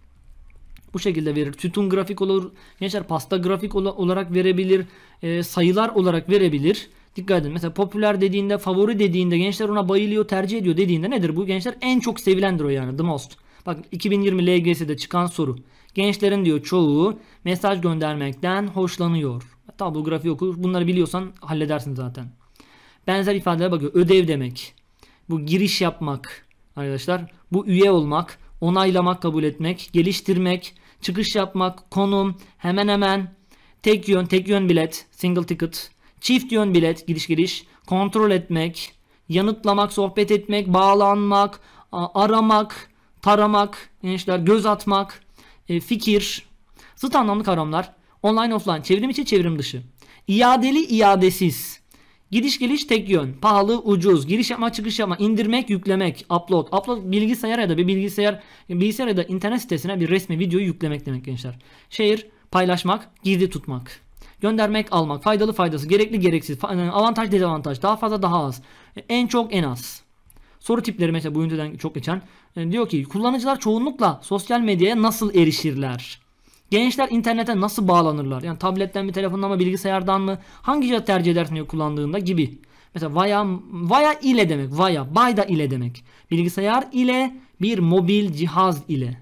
Bu şekilde verir. Sütun grafik olur. Gençler pasta grafik olarak verebilir. E, sayılar olarak verebilir. Dikkat edin. Mesela popüler dediğinde, favori dediğinde, gençler ona bayılıyor, tercih ediyor dediğinde nedir bu? Gençler en çok sevilendir o yani. The most. Bak iki bin yirmi L G S'de çıkan soru. Gençlerin diyor çoğu mesaj göndermekten hoşlanıyor. Tablo grafiği oku. Bunları biliyorsan halledersin zaten. Benzer ifadelere bakıyor. Ödev demek. Bu giriş yapmak. Arkadaşlar bu üye olmak, onaylamak, kabul etmek, geliştirmek, çıkış yapmak, konum, hemen hemen, tek yön, tek yön bilet, single ticket, çift yön bilet, gidiş geliş, kontrol etmek, yanıtlamak, sohbet etmek, bağlanmak, aramak, taramak, gençler göz atmak, e, fikir, zıt anlamlı kavramlar, online offline, çevrim içi çevrim dışı, iadeli iadesiz. Gidiş geliş tek yön. Pahalı, ucuz. Giriş yapma, çıkış yapma. İndirmek, yüklemek. Upload. Upload bilgisayar ya da bir bilgisayar bilgisayar ya da internet sitesine bir resmi videoyu yüklemek demek gençler. Share, paylaşmak, gizli tutmak. Göndermek, almak. Faydalı, faydası. Gerekli, gereksiz. Avantaj, dezavantaj. Daha fazla, daha az. En çok, en az. Soru tipleri mesela bu üniteden çok geçen. Diyor ki kullanıcılar çoğunlukla sosyal medyaya nasıl erişirler? Gençler internete nasıl bağlanırlar? Yani tabletten mi, telefondan mı, bilgisayardan mı? Hangi cihaz tercih edersin diyor kullandığında gibi. Mesela via, via ile demek. Via, by da ile demek. Bilgisayar ile, bir mobil cihaz ile.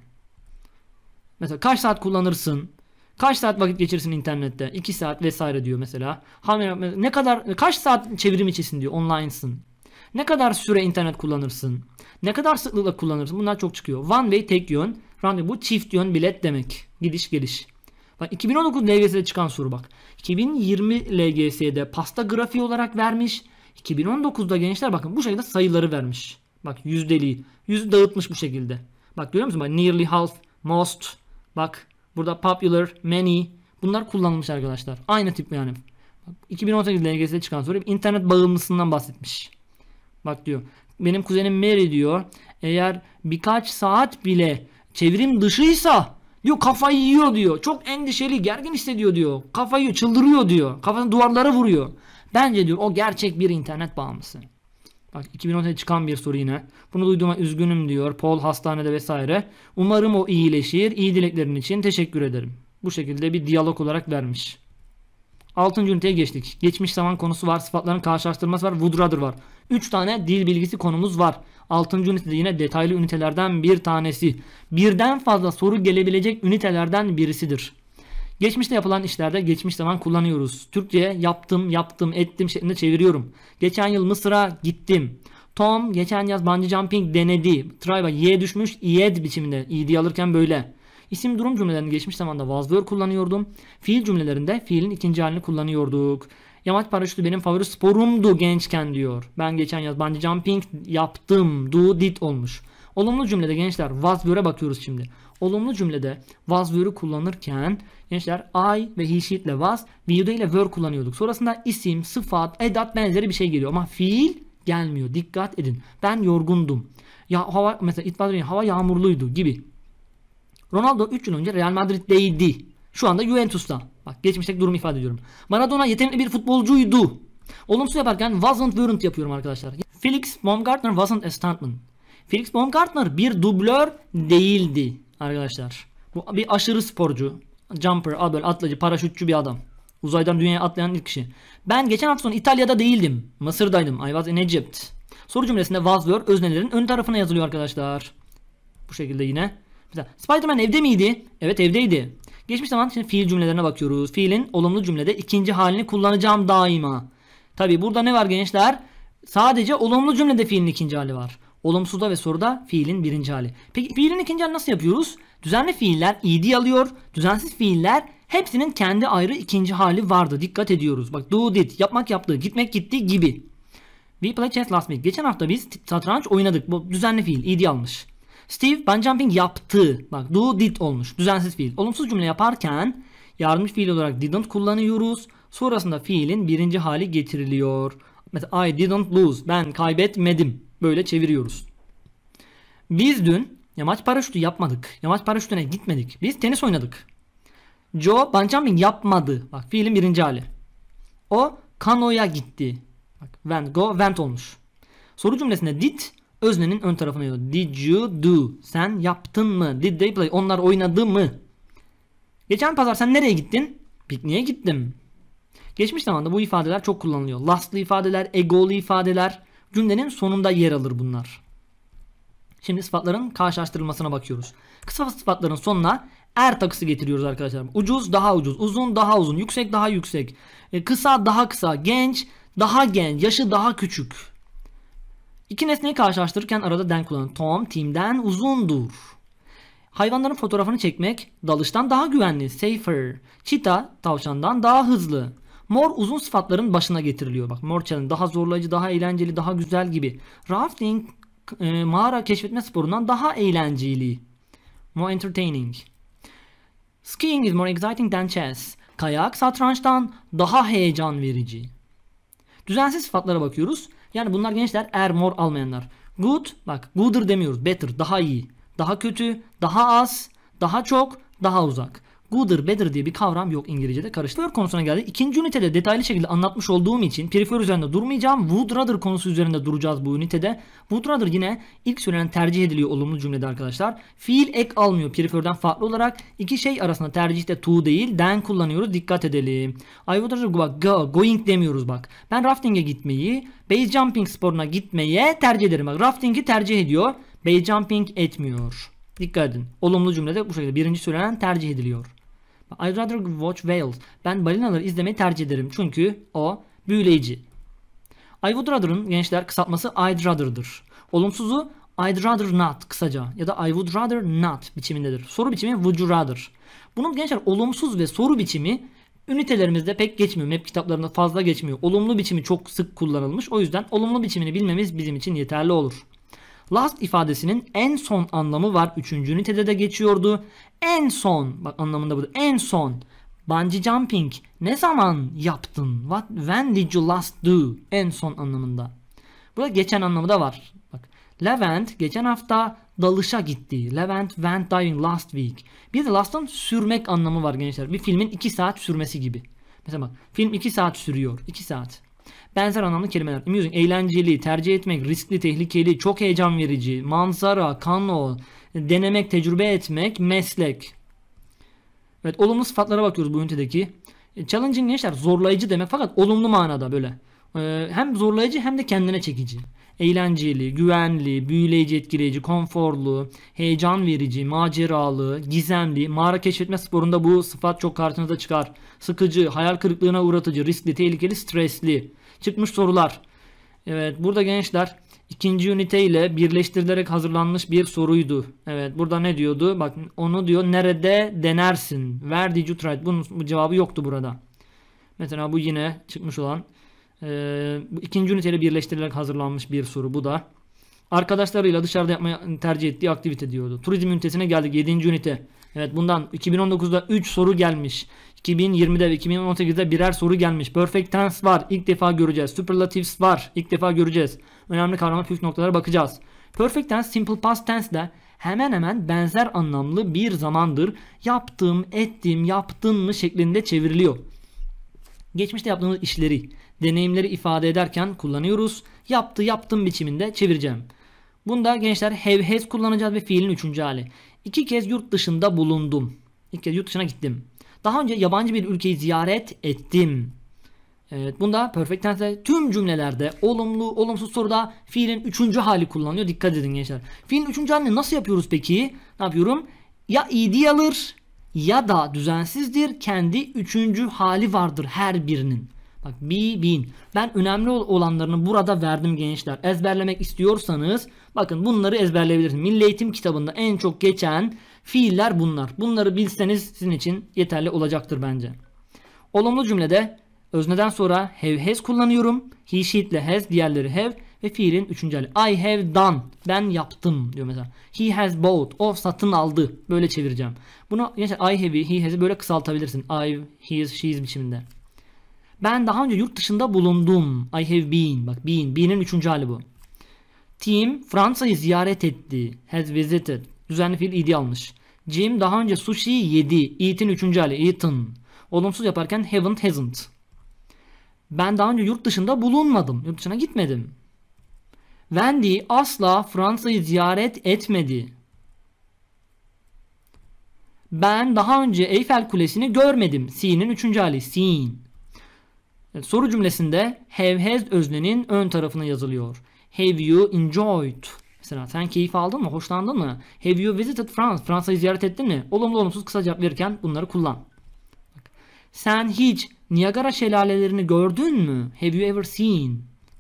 Mesela kaç saat kullanırsın? Kaç saat vakit geçirsin internette? iki saat vesaire diyor mesela. Ne kadar, kaç saat çevrim içisin diyor. Online'sın. Ne kadar süre internet kullanırsın? Ne kadar sıklıkla kullanırsın? Bunlar çok çıkıyor. One way tek yön. Randevu çift yön bilet demek. Gidiş geliş. Bak iki bin on dokuz L G S'de çıkan soru bak. iki bin yirmi L G S'de pasta grafiği olarak vermiş. iki bin on dokuzda gençler bakın bu şekilde sayıları vermiş. Bak yüzdeliği. Yüzü dağıtmış bu şekilde. Bak görüyor musun? Bak nearly half, most. Bak burada popular, many. Bunlar kullanılmış arkadaşlar. Aynı tip yani. iki bin on sekiz L G S'de çıkan soru internet bağımlısından bahsetmiş. Bak diyor. Benim kuzenim Mary diyor. Eğer birkaç saat bile çevrim dışıysa diyor kafayı yiyor diyor. Çok endişeli, gergin hissediyor diyor. Kafayı yiyor, çıldırıyor diyor. Kafasını duvarlara vuruyor. Bence diyor o gerçek bir internet bağımlısı. Bak iki bin on sekizde çıkan bir soru yine. Bunu duyduğuma üzgünüm diyor. Paul hastanede vesaire. Umarım o iyileşir. İyi dileklerin için teşekkür ederim. Bu şekilde bir diyalog olarak vermiş. altıncı üniteye geçtik. Geçmiş zaman konusu var. Sıfatların karşılaştırması var. Would rather var. üç tane dil bilgisi konumuz var. altıncı ünitede yine detaylı ünitelerden bir tanesi. Birden fazla soru gelebilecek ünitelerden birisidir. Geçmişte yapılan işlerde geçmiş zaman kullanıyoruz. Türkçe'ye yaptım, yaptım, ettim şeklinde çeviriyorum. Geçen yıl Mısır'a gittim. Tom geçen yaz bungee jumping denedi. Try by Y düşmüş. İyed biçiminde. İydi alırken böyle. İsim durum cümlelerini geçmiş zamanda was were kullanıyordum. Fiil cümlelerinde fiilin ikinci halini kullanıyorduk. Yamaç paraşütü benim favori sporumdu gençken diyor. Ben geçen yaz bungee jumping yaptım. Do did olmuş. Olumlu cümlede gençler was were'e bakıyoruz şimdi. Olumlu cümlede was were'ı kullanırken gençler I ve he she ile was, we ile were kullanıyorduk. Sonrasında isim, sıfat, edat benzeri bir şey geliyor ama fiil gelmiyor. Dikkat edin. Ben yorgundum. Ya hava mesela it was raining, hava yağmurluydu gibi. Ronaldo üç yıl önce Real Madrid'deydi. Şu anda Juventus'ta. Bak geçmişteki durumu ifade ediyorum. Maradona yetenekli bir futbolcuydu. Olumsuz yaparken wasn't weren't yapıyorum arkadaşlar. Felix Baumgartner wasn't a stuntman. Felix Baumgartner bir dublör değildi arkadaşlar. Bu bir aşırı sporcu. Jumper, böyle atlıcı, paraşütçü bir adam. Uzaydan dünyaya atlayan ilk kişi. Ben geçen hafta sonu İtalya'da değildim. Mısır'daydım. I was in Egypt. Soru cümlesinde was were öznelerin ön tarafına yazılıyor arkadaşlar. Bu şekilde yine. Mesela Spider-Man evde miydi? Evet evdeydi. Geçmiş zaman şimdi fiil cümlelerine bakıyoruz. Fiilin olumlu cümlede ikinci halini kullanacağım daima. Tabi burada ne var gençler? Sadece olumlu cümlede fiilin ikinci hali var. Olumsuzda ve soruda fiilin birinci hali. Peki fiilin ikinci hali nasıl yapıyoruz? Düzenli fiiller id alıyor. Düzensiz fiiller hepsinin kendi ayrı ikinci hali vardı. Dikkat ediyoruz. Bak do did, yapmak yaptı, gitmek gitti gibi. We played chess last week. Geçen hafta biz satranç oynadık. Bu düzenli fiil id almış. Steve bungee jumping yaptı. Bak do did olmuş. Düzensiz fiil. Olumsuz cümle yaparken yardımcı fiil olarak didn't kullanıyoruz. Sonrasında fiilin birinci hali getiriliyor. Mesela I didn't lose. Ben kaybetmedim. Böyle çeviriyoruz. Biz dün yamaç paraşütü yapmadık. Yamaç paraşütüne gitmedik. Biz tenis oynadık. Joe bungee jumping yapmadı. Bak fiilin birinci hali. O kanoya gitti. Bak went, go, went olmuş. Soru cümlesinde did öznenin ön tarafına yazıyor. Did you do? Sen yaptın mı? Did they play? Onlar oynadı mı? Geçen pazar sen nereye gittin? Pikniğe gittim. Geçmiş zamanda bu ifadeler çok kullanılıyor. Lastlı ifadeler, egolu ifadeler cümlenin sonunda yer alır bunlar. Şimdi sıfatların karşılaştırılmasına bakıyoruz. Kısa sıfatların sonuna er takısı getiriyoruz arkadaşlar. Ucuz daha ucuz, uzun daha uzun, yüksek daha yüksek, kısa daha kısa, genç daha genç, yaşı daha küçük. İki nesneyi karşılaştırırken arada den kullanın. Tom Tim'den uzundur. Hayvanların fotoğrafını çekmek dalıştan daha güvenli. Safer. Cheetah tavşandan daha hızlı. More uzun sıfatların başına getiriliyor. Bak more challenge daha zorlayıcı, daha eğlenceli, daha güzel gibi. Rafting e, mağara keşfetme sporundan daha eğlenceli. More entertaining. Skiing is more exciting than chess. Kayak satrançtan daha heyecan verici. Düzensiz sıfatlara bakıyoruz. Yani bunlar gençler er more almayanlar. Good, bak gooder demiyoruz. Better, daha iyi. Daha kötü, daha az, daha çok, daha uzak. Gooder, better diye bir kavram yok İngilizce'de. Karıştırıyor konusuna geldi. İkinci ünitede detaylı şekilde anlatmış olduğum için prefer üzerinde durmayacağım. Would rather konusu üzerinde duracağız bu ünitede. Would rather yine ilk söylenen tercih ediliyor olumlu cümlede arkadaşlar. Fiil ek almıyor prefer'den farklı olarak. İki şey arasında tercihte to değil than kullanıyoruz. Dikkat edelim. I would rather go, go, going demiyoruz bak. Ben rafting'e gitmeyi, base jumping sporuna gitmeye tercih ederim. Bak rafting'i tercih ediyor. Base jumping etmiyor. Dikkat edin. Olumlu cümlede bu şekilde birinci söylenen tercih ediliyor. I'd rather watch whales. Ben balinaları izlemeyi tercih ederim. Çünkü o büyüleyici. I would rather'ın gençler kısaltması I'd rather'dır. Olumsuzu I'd rather not kısaca ya da I would rather not biçimindedir. Soru biçimi would you rather. Bunun gençler olumsuz ve soru biçimi ünitelerimizde pek geçmiyor. Map kitaplarında fazla geçmiyor. Olumlu biçimi çok sık kullanılmış. O yüzden olumlu biçimini bilmemiz bizim için yeterli olur. Last ifadesinin en son anlamı var. Üçüncü ünitede de geçiyordu. En son bak anlamında bu. En son. Bungee jumping ne zaman yaptın? What when did you last do? En son anlamında. Burada geçen anlamı da var. Bak, Levent geçen hafta dalışa gitti. Levent went diving last week. Bir de last'ın sürmek anlamı var gençler. Bir filmin iki saat sürmesi gibi. Mesela bak, film iki saat sürüyor. iki saat. Benzer anlamlı kelimeler. Amusing, eğlenceli, tercih etmek, riskli, tehlikeli, çok heyecan verici, manzara, kano, denemek, tecrübe etmek, meslek. Evet, olumlu sıfatlara bakıyoruz bu ünitedeki. Challenging gençler zorlayıcı demek fakat olumlu manada böyle. Ee, hem zorlayıcı hem de kendine çekici. Eğlenceli, güvenli, büyüleyici, etkileyici, konforlu, heyecan verici, maceralı, gizemli. Mağara keşfetme sporunda bu sıfat çok karşınıza çıkar. Sıkıcı, hayal kırıklığına uğratıcı, riskli, tehlikeli, stresli. Çıkmış sorular. Evet, burada gençler ikinci ünite ile birleştirilerek hazırlanmış bir soruydu. Evet, burada ne diyordu? Bak, onu diyor, nerede denersin? Where did you try it? Bunun bu cevabı yoktu burada. Mesela bu yine çıkmış olan e, bu ikinci üniteyle birleştirilerek hazırlanmış bir soru bu da. Arkadaşlarıyla dışarıda yapmayı tercih ettiği aktivite diyordu. Turizm ünitesine geldik, yedinci ünite. Evet, bundan iki bin on dokuzda üç soru gelmiş. iki bin yirmide ve iki bin on sekizde birer soru gelmiş. Perfect tense var, ilk defa göreceğiz. Superlatives var, ilk defa göreceğiz. Önemli kavrama püf noktalara bakacağız. Perfect tense simple past tense de hemen hemen benzer anlamlı bir zamandır. Yaptım, ettim, yaptın mı şeklinde çevriliyor. Geçmişte yaptığımız işleri, deneyimleri ifade ederken kullanıyoruz. Yaptı, yaptım biçiminde çevireceğim. Bunda gençler have has kullanacağız ve fiilin üçüncü hali. İki kez yurt dışında bulundum. İlk kez yurt dışına gittim. Daha önce yabancı bir ülkeyi ziyaret ettim. Evet, bunda perfect tense tüm cümlelerde olumlu, olumsuz soruda fiilin üçüncü hali kullanılıyor. Dikkat edin gençler. Fiilin üçüncü halini nasıl yapıyoruz peki? Ne yapıyorum? Ya id alır ya da düzensizdir. Kendi üçüncü hali vardır her birinin. Bak, be, been. Ben önemli olanlarını burada verdim gençler. Ezberlemek istiyorsanız bakın bunları ezberleyebilirsiniz. Milli Eğitim kitabında en çok geçen fiiller bunlar. Bunları bilseniz sizin için yeterli olacaktır bence. Olumlu cümlede özneden sonra have has kullanıyorum. He, she ile has, diğerleri have ve fiilin üçüncü hali. I have done. Ben yaptım diyor mesela. He has bought. O satın aldı. Böyle çevireceğim. Bunu gençler I have'i, he has'i böyle kısaltabilirsin. I, his, she's biçiminde. Ben daha önce yurt dışında bulundum. I have been. Bak, been. Been'in üçüncü hali bu. Tim Fransa'yı ziyaret etti. Has visited. Düzenli fiil id almış. Jim daha önce sushi yedi. Eat'in üçüncü hali. Eaten. Olumsuz yaparken haven't, hasn't. Ben daha önce yurt dışında bulunmadım. Yurt dışına gitmedim. Wendy asla Fransa'yı ziyaret etmedi. Ben daha önce Eyfel Kulesi'ni görmedim. See'nin üçüncü hali. Seen. Evet, soru cümlesinde have has öznenin ön tarafına yazılıyor. Have you enjoyed? Mesela sen keyif aldın mı? Hoşlandın mı? Have you visited France? Fransa'yı ziyaret ettin mi? Olumlu olumsuz kısa cevap verirken bunları kullan. Bak, sen hiç Niagara şelalelerini gördün mü? Have you ever seen?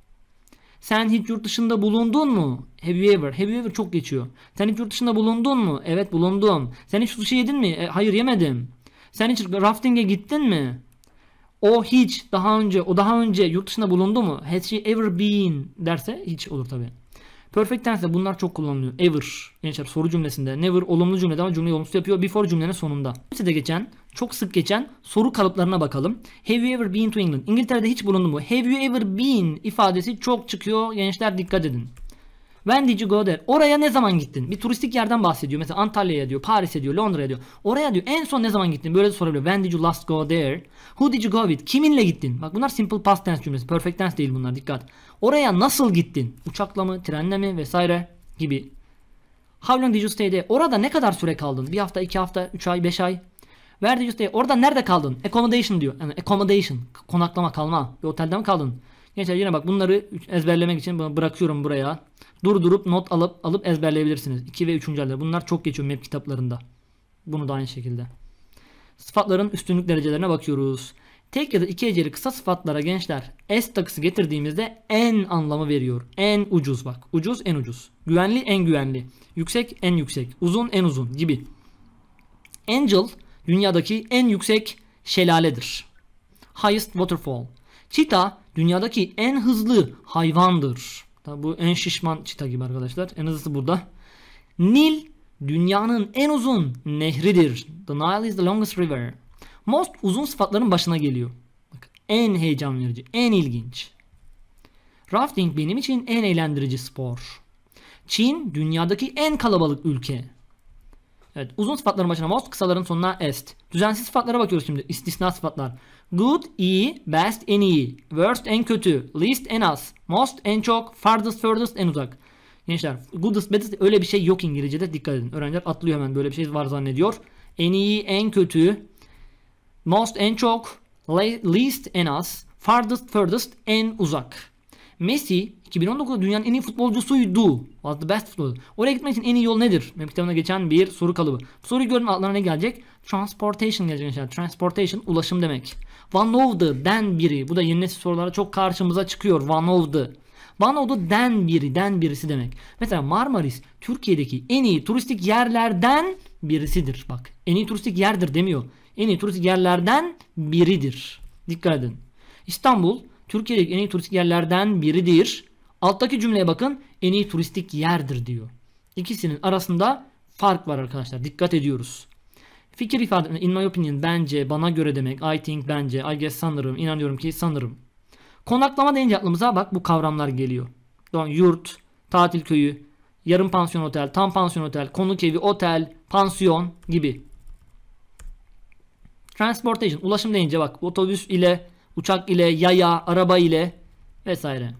Sen hiç yurt dışında bulundun mu? Have you ever? Have you ever çok geçiyor. Sen hiç yurt dışında bulundun mu? Evet, bulundum. Sen hiç sushi yedin mi? E, hayır, yemedim. Sen hiç rafting'e gittin mi? O hiç daha önce, o daha önce yurt dışında bulundu mu? Has she ever been derse hiç olur tabi. Perfect tense'de bunlar çok kullanılıyor. Ever. Gençler soru cümlesinde. Never olumlu cümlede ama cümleyi olumsuz yapıyor. Before cümlenin sonunda. Size geçen, çok sık geçen soru kalıplarına bakalım. Have you ever been to England? İngiltere'de hiç bulundun mu? Have you ever been ifadesi çok çıkıyor. Gençler dikkat edin. When did you go there? Oraya ne zaman gittin? Bir turistik yerden bahsediyor. Mesela Antalya'ya diyor, Paris'e diyor, Londra'ya diyor. Oraya diyor en son ne zaman gittin? Böyle de sorabiliyor. When did you last go there? Who did you go with? Kiminle gittin? Bak, bunlar simple past tense cümlesi. Perfect tense değil bunlar, dikkat. Oraya nasıl gittin? Uçakla mı, trenle mi vesaire gibi. How long did you stay there? Orada ne kadar süre kaldın? Bir hafta, iki hafta, üç ay, beş ay. Where did you stay? Orada nerede kaldın? Accommodation diyor. Yani accommodation. Konaklama, kalma. Bir otelde mi kaldın? Gençler yine bak, bunları ezberlemek için bırakıyorum buraya. Durdurup not alıp alıp ezberleyebilirsiniz. iki ve üçüncü halde. Bunlar çok geçiyor map kitaplarında. Bunu da aynı şekilde. Sıfatların üstünlük derecelerine bakıyoruz. Tek ya da iki heceli kısa sıfatlara gençler s takısı getirdiğimizde en anlamı veriyor. En ucuz bak. Ucuz, en ucuz. Güvenli, en güvenli. Yüksek, en yüksek. Uzun, en uzun gibi. Angel dünyadaki en yüksek şelaledir. Highest waterfall. Cheetah dünyadaki en hızlı hayvandır. Tabi bu en şişman çita gibi arkadaşlar. En hızlısı burada. Nil dünyanın en uzun nehridir. The Nile is the longest river. Most uzun sıfatların başına geliyor. Bak, en heyecan verici, en ilginç. Rafting benim için en eğlendirici spor. Çin dünyadaki en kalabalık ülke. Evet, uzun sıfatların başına most, kısaların sonuna est. Düzensiz sıfatlara bakıyoruz şimdi. İstisna sıfatlar. Good, iyi, best, en iyi. Worst, en kötü. Least, en az. Most, en çok. Farthest, furthest, en uzak. Gençler, goodest, bestest öyle bir şey yok İngilizce'de, dikkat edin. Öğrenciler atlıyor hemen, böyle bir şey var zannediyor. En iyi, en kötü. Most, en çok. Least, en az. Farthest, furthest, en uzak. Messi iki bin on dokuzda dünyanın en iyi futbolcusuydu. Was the best futbolcu. Oraya gitmek için en iyi yol nedir? Benim kitabımda geçen bir soru kalıbı. Bu soruyu gördüm, altlarına ne gelecek? Transportation gelecek gençler. Transportation, ulaşım demek. One of the, den biri. Bu da yeni nesil sorulara çok karşımıza çıkıyor. One of the. One of the, den biri. Den birisi demek. Mesela Marmaris Türkiye'deki en iyi turistik yerlerden birisidir. Bak, en iyi turistik yerdir demiyor. En iyi turistik yerlerden biridir. Dikkat edin. İstanbul Türkiye'deki en iyi turistik yerlerden biridir. Alttaki cümleye bakın. En iyi turistik yerdir diyor. İkisinin arasında fark var arkadaşlar. Dikkat ediyoruz. Fikir ifade, in my opinion, bence, bana göre demek. I think, bence, I guess, sanırım, inanıyorum ki, sanırım. Konaklama deyince aklımıza bak bu kavramlar geliyor. Yurt, tatil köyü, yarım pansiyon otel, tam pansiyon otel, konuk evi, otel, pansiyon gibi. Transportation, ulaşım deyince bak otobüs ile, uçak ile, yaya, araba ile vesaire.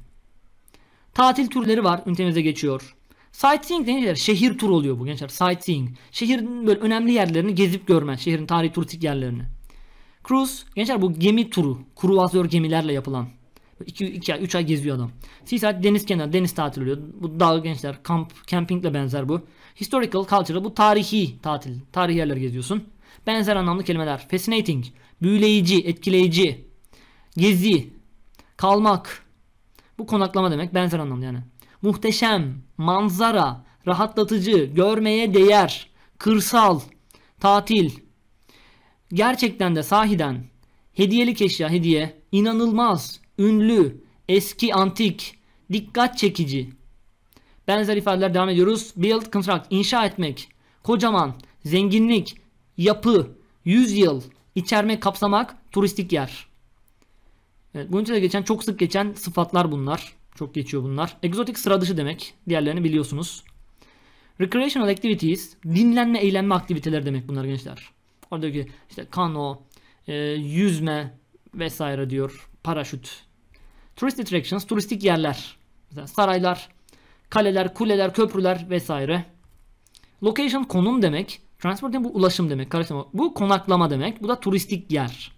Tatil türleri var. Ünitemize geçiyor. Sightseeing deyince şehir turu oluyor bu gençler. Sightseeing. Şehrin böyle önemli yerlerini gezip görme. Şehrin tarihi turistik yerlerini. Cruise. Gençler bu gemi turu. Kruvazör gemilerle yapılan. iki ay üç ay geziyor adam. Seaside deniz kenarı, deniz tatili oluyor. Bu dağ gençler. Kamp, campingle benzer bu. Historical, cultural, bu tarihi tatil. Tarihi yerleri geziyorsun. Benzer anlamlı kelimeler. Fascinating. Büyüleyici, etkileyici. Gezi. Kalmak. Bu konaklama demek. Benzer anlamda yani. Muhteşem. Manzara. Rahatlatıcı. Görmeye değer. Kırsal. Tatil. Gerçekten de sahiden. Hediyelik eşya, hediye. İnanılmaz. Ünlü. Eski, antik. Dikkat çekici. Benzer ifadeler devam ediyoruz. Build, construct. İnşa etmek. Kocaman. Zenginlik. Yapı. Yüzyıl. İçermek, kapsamak. Turistik yer. Evet, bu ünitede geçen, çok sık geçen sıfatlar bunlar. Çok geçiyor bunlar. Egzotik, sıra dışı demek. Diğerlerini biliyorsunuz. Recreational activities, dinlenme, eğlenme aktiviteleri demek bunlar gençler. Oradaki işte kano, e, yüzme vesaire diyor. Paraşüt. Tourist attractions, turistik yerler. Mesela saraylar, kaleler, kuleler, köprüler vesaire. Location, konum demek. Transport bu ulaşım demek. Karıştırma. Bu konaklama demek. Bu da turistik yer.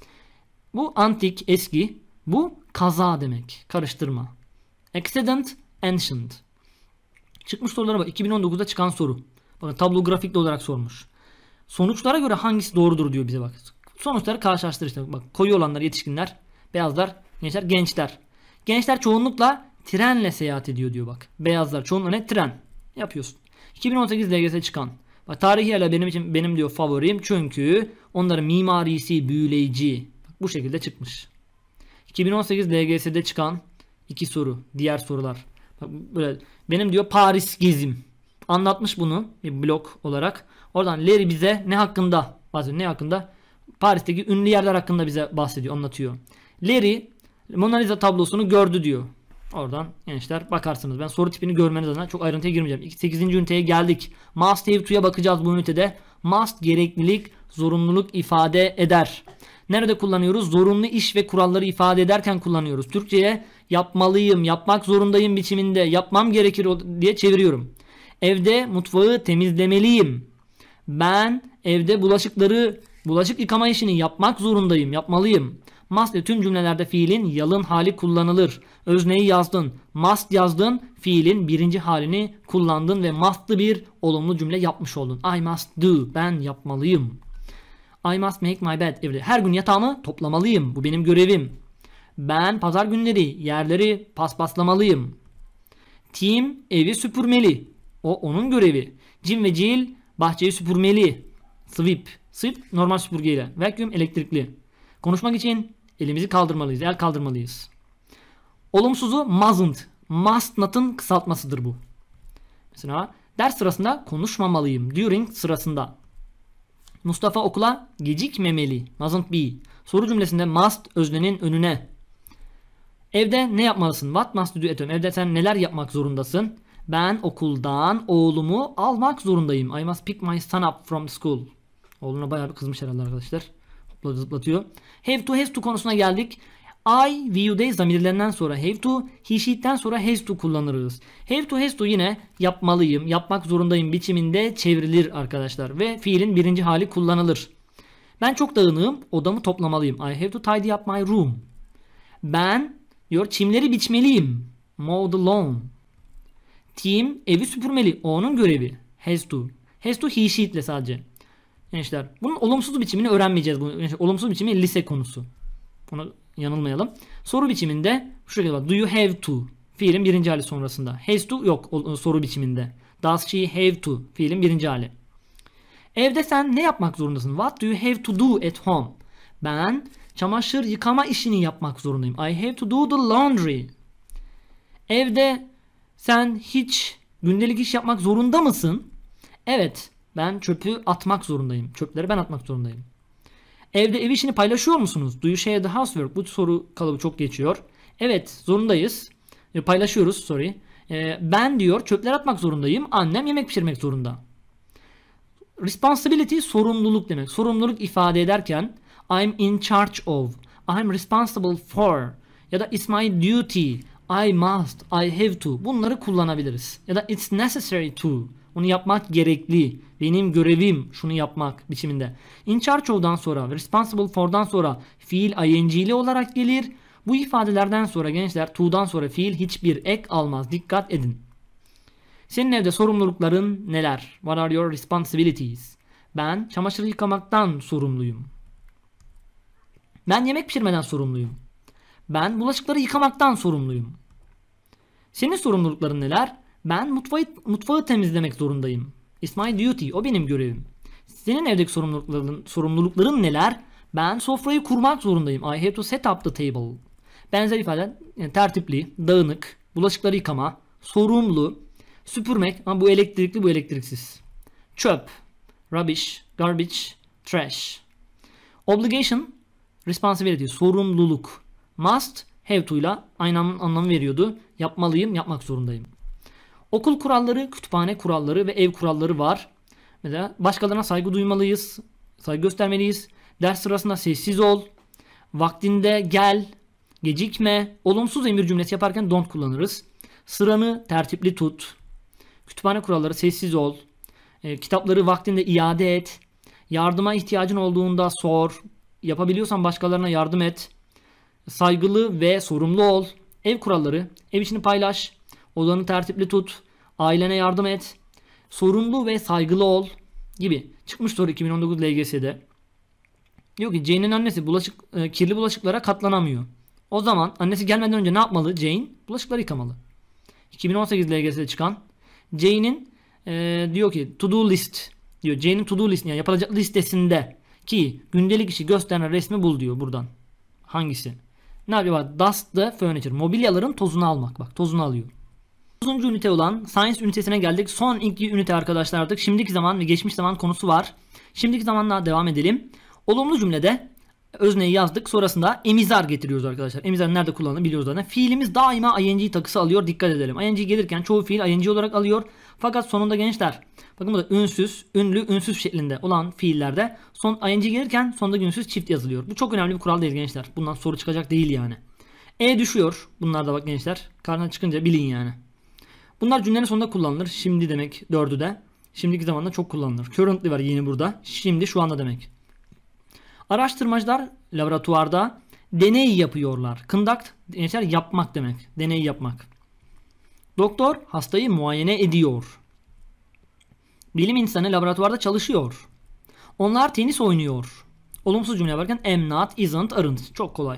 Bu antik, eski. Bu kaza demek. Karıştırma. Accident, ancient. Çıkmış sorulara bak. iki bin on dokuzda çıkan soru. Bakın tablo grafikli olarak sormuş. Sonuçlara göre hangisi doğrudur diyor bize bak. Sonuçları karşılaştır işte. Bak, koyu olanlar yetişkinler, beyazlar gençler, gençler. Gençler çoğunlukla trenle seyahat ediyor diyor bak. Beyazlar çoğunlukla ne? Tren. Yapıyorsun. iki bin on sekiz L G S çıkan. Bak, tarihi yerler benim için, benim diyor favorim çünkü onların mimarisi büyüleyici. Bak, bu şekilde çıkmış. iki bin on sekiz L G S'de çıkan iki soru. Diğer sorular. Bak, böyle benim diyor Paris gezim. Anlatmış bunu bir blog olarak. Oradan Larry bize ne hakkında bahsediyor? Ne hakkında? Paris'teki ünlü yerler hakkında bize bahsediyor, anlatıyor. Larry Mona Lisa tablosunu gördü diyor. Oradan gençler bakarsınız. Ben soru tipini görmeniz adına çok ayrıntıya girmeyeceğim. sekizinci üniteye geldik. Must have to'ya bakacağız bu ünitede. Must gereklilik, zorunluluk ifade eder. Nerede kullanıyoruz? Zorunlu iş ve kuralları ifade ederken kullanıyoruz. Türkçe'ye yapmalıyım, yapmak zorundayım biçiminde, yapmam gerekir diye çeviriyorum. Evde mutfağı temizlemeliyim. Ben evde bulaşıkları, bulaşık yıkama işini yapmak zorundayım, yapmalıyım. Must ile tüm cümlelerde fiilin yalın hali kullanılır. Özneyi yazdın, must yazdın, fiilin birinci halini kullandın ve must'lı bir olumlu cümle yapmış oldun. I must do, ben yapmalıyım. I must make my bed every day. Her gün yatağımı toplamalıyım, bu benim görevim. Ben pazar günleri yerleri paspaslamalıyım. Tim evi süpürmeli, o onun görevi. Jim ve Jill bahçeyi süpürmeli. Sweep, sweep normal süpürgeyle. Vacuum elektrikli. Konuşmak için elimizi kaldırmalıyız, el kaldırmalıyız. Olumsuzu mustn't, must not'ın kısaltmasıdır bu. Mesela ders sırasında konuşmamalıyım. During sırasında. Mustafa okula gecikmemeli. Mustn't be. Soru cümlesinde must öznenin önüne. Evde ne yapmalısın? What must you do at home? Evde sen neler yapmak zorundasın? Ben okuldan oğlumu almak zorundayım. I must pick my son up from school. Oğluna bayağı bir kızmış herhalde arkadaşlar. Hopladı zıplatıyor. Have to, has to konusuna geldik. I, we, you, they zamirlerinden sonra have to, he, she'den sonra has to kullanırız. Have to, has to yine yapmalıyım, yapmak zorundayım biçiminde çevrilir arkadaşlar. Ve fiilin birinci hali kullanılır. Ben çok dağınığım, odamı toplamalıyım. I have to tidy up my room. Ben diyor çimleri biçmeliyim. Mow the lawn. Tim evi süpürmeli. O onun görevi. Has to. Has to he she ile sadece. Gençler bunun olumsuz biçimini öğrenmeyeceğiz. Bu olumsuz biçimi lise konusu. Onu yanılmayalım. Soru biçiminde şu şekilde var. Do you have to? Fiilin birinci hali sonrasında. Has to yok soru biçiminde. Does she have to? Fiilin birinci hali. Evde sen ne yapmak zorundasın? What do you have to do at home? Ben çamaşır yıkama işini yapmak zorundayım. I have to do the laundry. Evde sen hiç gündelik iş yapmak zorunda mısın? Evet, ben çöpü atmak zorundayım. Çöpleri ben atmak zorundayım. Evde ev işini paylaşıyor musunuz? Do you share the housework? Bu soru kalıbı çok geçiyor. Evet, zorundayız. E, paylaşıyoruz, sorry. E, ben diyor çöpler atmak zorundayım. Annem yemek pişirmek zorunda. Responsibility sorumluluk demek. Sorumluluk ifade ederken I'm in charge of, I'm responsible for ya da it's my duty, I must, I have to bunları kullanabiliriz. Ya da it's necessary to, onu yapmak gerekli, benim görevim şunu yapmak biçiminde. In charge of'dan sonra ve responsible for'dan sonra fiil ing'li olarak gelir. Bu ifadelerden sonra gençler to'dan sonra fiil hiçbir ek almaz. Dikkat edin. Senin evde sorumlulukların neler? What are your responsibilities? Ben çamaşır yıkamaktan sorumluyum. Ben yemek pişirmeden sorumluyum. Ben bulaşıkları yıkamaktan sorumluyum. Senin sorumlulukların neler? Ben mutfağı, mutfağı temizlemek zorundayım. It's my duty. O benim görevim. Senin evdeki sorumlulukların, sorumlulukların neler? Ben sofrayı kurmak zorundayım. I have to set up the table. Benzer ifade yani tertipli, dağınık, bulaşıkları yıkama, sorumlu, süpürmek ama bu elektrikli bu elektriksiz. Çöp, rubbish, garbage, trash. Obligation, responsibility, sorumluluk. Must, have to ile aynı anlamı veriyordu. Yapmalıyım, yapmak zorundayım. Okul kuralları, kütüphane kuralları ve ev kuralları var. Mesela başkalarına saygı duymalıyız, saygı göstermeliyiz. Ders sırasında sessiz ol, vaktinde gel, gecikme. Olumsuz emir cümlesi yaparken don't kullanırız. Sıranı tertipli tut. Kütüphane kuralları sessiz ol. E, kitapları vaktinde iade et. Yardıma ihtiyacın olduğunda sor. Yapabiliyorsan başkalarına yardım et. Saygılı ve sorumlu ol. Ev kuralları, ev işini paylaş. Odanı tertipli tut. Ailene yardım et. Sorumlu ve saygılı ol gibi. Çıkmış soru iki bin on dokuz L G S'de. Diyor ki Jane'in annesi bulaşık, e, kirli bulaşıklara katlanamıyor. O zaman annesi gelmeden önce ne yapmalı? Jane bulaşıkları yıkamalı. iki bin on sekiz L G S'de çıkan Jane'in e, diyor ki to do list diyor. Jane'in to do list yani yapılacak listesinde ki gündelik işi gösteren resmi bul diyor buradan. Hangisi? Ne yapıyor? Bak, dust the furniture. Mobilyaların tozunu almak. Bak tozunu alıyor. dokuzuncu ünite olan Science ünitesine geldik. Son iki ünite arkadaşlar artık. Şimdiki zaman ve geçmiş zaman konusu var. Şimdiki zamanla devam edelim. Olumlu cümlede özneyi yazdık. Sonrasında emizar getiriyoruz arkadaşlar. Emizar nerede kullanılır biliyoruz zaten. Fiilimiz daima ing takısı alıyor. Dikkat edelim. ing gelirken çoğu fiil ing olarak alıyor. Fakat sonunda gençler bakın burada ünsüz, ünlü, ünsüz şeklinde olan fiillerde son ing gelirken sonunda ünsüz çift yazılıyor. Bu çok önemli bir kural değil gençler. Bundan soru çıkacak değil yani. E düşüyor. Bunlar da bak gençler. Karnına çıkınca bilin yani. Bunlar cümlenin sonunda kullanılır. Şimdi demek dördü de. Şimdiki zamanda çok kullanılır. Currently var yeni burada. Şimdi şu anda demek. Araştırmacılar laboratuvarda deney yapıyorlar. Conduct gençler yapmak demek. Deney yapmak. Doktor hastayı muayene ediyor. Bilim insanı laboratuvarda çalışıyor. Onlar tenis oynuyor. Olumsuz cümle yaparken am not, isn't, aren't. Çok kolay.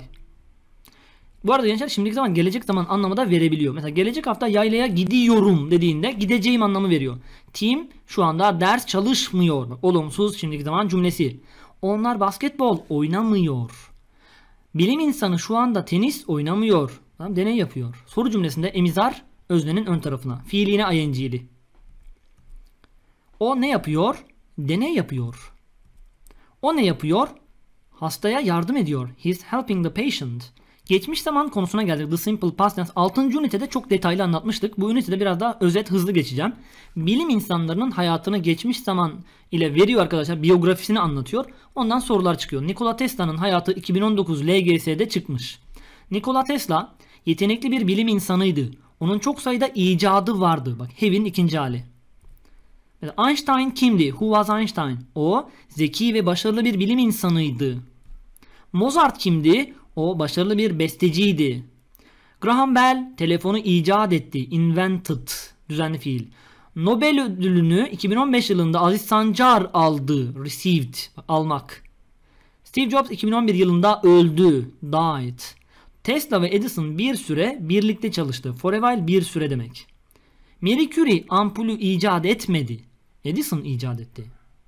Bu arada gençler şimdiki zaman gelecek zaman anlamı da verebiliyor. Mesela gelecek hafta yaylaya gidiyorum dediğinde gideceğim anlamı veriyor. Tim şu anda ders çalışmıyor. Bak, olumsuz şimdiki zaman cümlesi. Onlar basketbol oynamıyor. Bilim insanı şu anda tenis oynamıyor. Tamam, deney yapıyor. Soru cümlesinde emizar öznenin ön tarafına. Fiili yine ing'li. O ne yapıyor? Deney yapıyor. O ne yapıyor? Hastaya yardım ediyor. He's helping the patient. Geçmiş zaman konusuna geldik. The simple past tense. altıncı ünitede çok detaylı anlatmıştık. Bu ünitede biraz daha özet, hızlı geçeceğim. Bilim insanlarının hayatını geçmiş zaman ile veriyor arkadaşlar. Biyografisini anlatıyor. Ondan sorular çıkıyor. Nikola Tesla'nın hayatı iki bin on dokuz L G S'de çıkmış. Nikola Tesla yetenekli bir bilim insanıydı. Onun çok sayıda icadı vardı. Bak, have'in ikinci hali. Einstein kimdi? Who was Einstein? O zeki ve başarılı bir bilim insanıydı. Mozart kimdi? O başarılı bir besteciydi. Graham Bell telefonu icat etti. Invented. Düzenli fiil. Nobel ödülünü iki bin on beş yılında Aziz Sancar aldı. Received. Almak. Steve Jobs iki bin on bir yılında öldü. Died. Tesla ve Edison bir süre birlikte çalıştı. For a while bir süre demek. Marie Curie ampulü icat etmedi. Edison icat etti.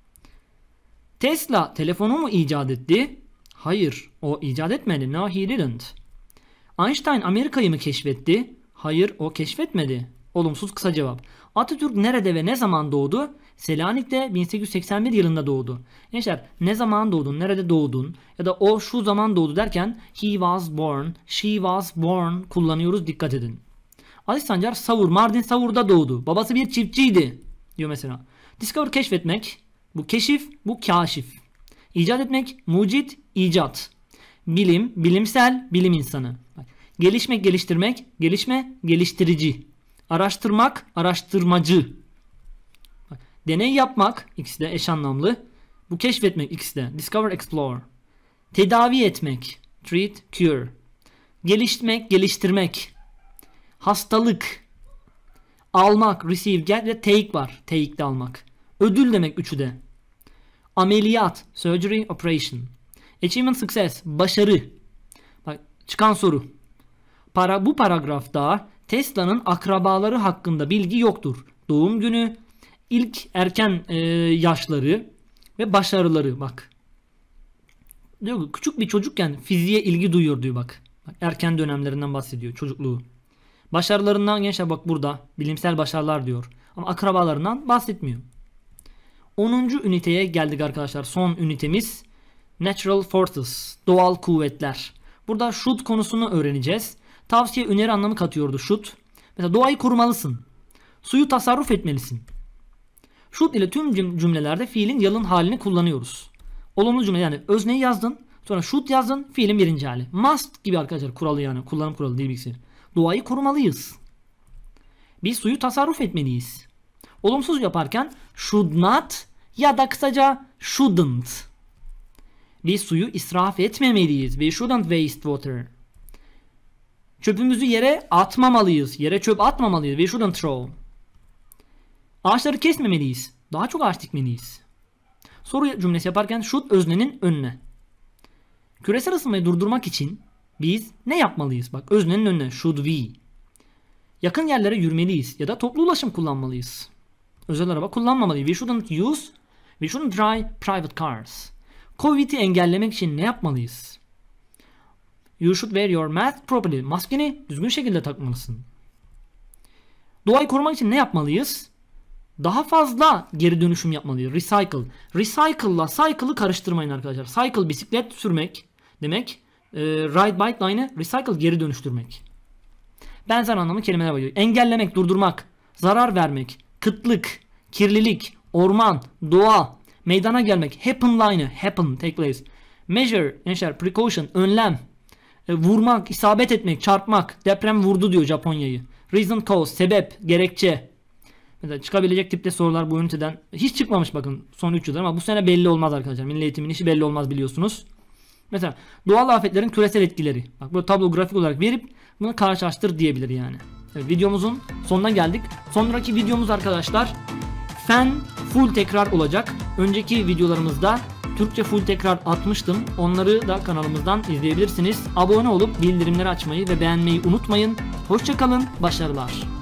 Tesla telefonu mu icat etti? Hayır, o icat etmedi. No, he didn't. Einstein Amerika'yı mı keşfetti? Hayır, o keşfetmedi. Olumsuz kısa cevap. Atatürk nerede ve ne zaman doğdu? Selanik'te bin sekiz yüz seksen bir yılında doğdu. Gençler, ne zaman doğdun, nerede doğdun ya da o şu zaman doğdu derken he was born, she was born kullanıyoruz, dikkat edin. Aziz Sancar Savur, Mardin Savur'da doğdu. Babası bir çiftçiydi diyor mesela. Discover keşfetmek, bu keşif, bu kaşif. İcat etmek, mucit, icat. Bilim, bilimsel, bilim insanı. Bak, gelişmek, geliştirmek, gelişme, geliştirici. Araştırmak, araştırmacı. Bak, deney yapmak, ikisi de eş anlamlı. Bu keşfetmek, ikisi de. Discover, explore. Tedavi etmek, treat, cure. Geliştirmek, geliştirmek. Hastalık. Almak, receive, get ve take var. Take de almak. Ödül demek üçü de. Ameliyat, surgery, operation. Achievement, success, başarı. Bak, çıkan soru. Para, bu paragrafta Tesla'nın akrabaları hakkında bilgi yoktur. Doğum günü, ilk erken e, yaşları ve başarıları. Bak. Diyor ki, küçük bir çocukken fiziğe ilgi duyuyor diyor bak. Bak, erken dönemlerinden bahsediyor, çocukluğu. Başarılarından gençler bak burada bilimsel başarılar diyor. Ama akrabalarından bahsetmiyor. onuncu üniteye geldik arkadaşlar. Son ünitemiz Natural Forces. Doğal kuvvetler. Burada should konusunu öğreneceğiz. Tavsiye, öneri anlamı katıyordu should. Mesela doğayı korumalısın. Suyu tasarruf etmelisin. Should ile tüm cümlelerde fiilin yalın halini kullanıyoruz. Olumlu cümle yani özneyi yazdın. Sonra should yazdın. Fiilin birinci hali. Must gibi arkadaşlar kuralı yani. Kullanım kuralı değil bilgisi. Doğayı korumalıyız. Biz suyu tasarruf etmeliyiz. Olumsuz yaparken should not ya da kısaca shouldn't. Biz suyu israf etmemeliyiz. We shouldn't waste water. Çöpümüzü yere atmamalıyız. Yere çöp atmamalıyız. We shouldn't throw. Ağaçları kesmemeliyiz. Daha çok ağaç dikmeliyiz. Soru cümlesi yaparken should öznenin önüne. Küresel ısınmayı durdurmak için biz ne yapmalıyız? Bak, öznenin önüne. Should we. Yakın yerlere yürümeliyiz ya da toplu ulaşım kullanmalıyız. Özel araba kullanmamalıyız. We shouldn't use, we shouldn't drive private cars. Covid'i engellemek için ne yapmalıyız? You should wear your mask properly. Maskeni düzgün şekilde takmalısın. Doğayı korumak için ne yapmalıyız? Daha fazla geri dönüşüm yapmalıyız. Recycle. Recycle'la cycle'ı karıştırmayın arkadaşlar. Cycle bisiklet sürmek demek. E, ride bike line'ı recycle geri dönüştürmek. Benzer anlamı kelimeler var. Engellemek, durdurmak, zarar vermek, kıtlık, kirlilik, orman, doğa, meydana gelmek, happen line'ı, happen, take place. Measure, gençler, precaution, önlem, e, vurmak, isabet etmek, çarpmak, deprem vurdu diyor Japonya'yı. Reason, cause, sebep, gerekçe. Mesela çıkabilecek tipte sorular bu üniteden hiç çıkmamış bakın son üç yıldır ama bu sene belli olmaz arkadaşlar. Milli eğitimin işi belli olmaz biliyorsunuz. Mesela doğal afetlerin küresel etkileri. Bak böyle tablo grafik olarak verip bunu karşılaştır diyebilir yani. Evet, videomuzun sonuna geldik. Sonraki videomuz arkadaşlar fen full tekrar olacak. Önceki videolarımızda Türkçe full tekrar atmıştım. Onları da kanalımızdan izleyebilirsiniz. Abone olup bildirimleri açmayı ve beğenmeyi unutmayın. Hoşça kalın, başarılar.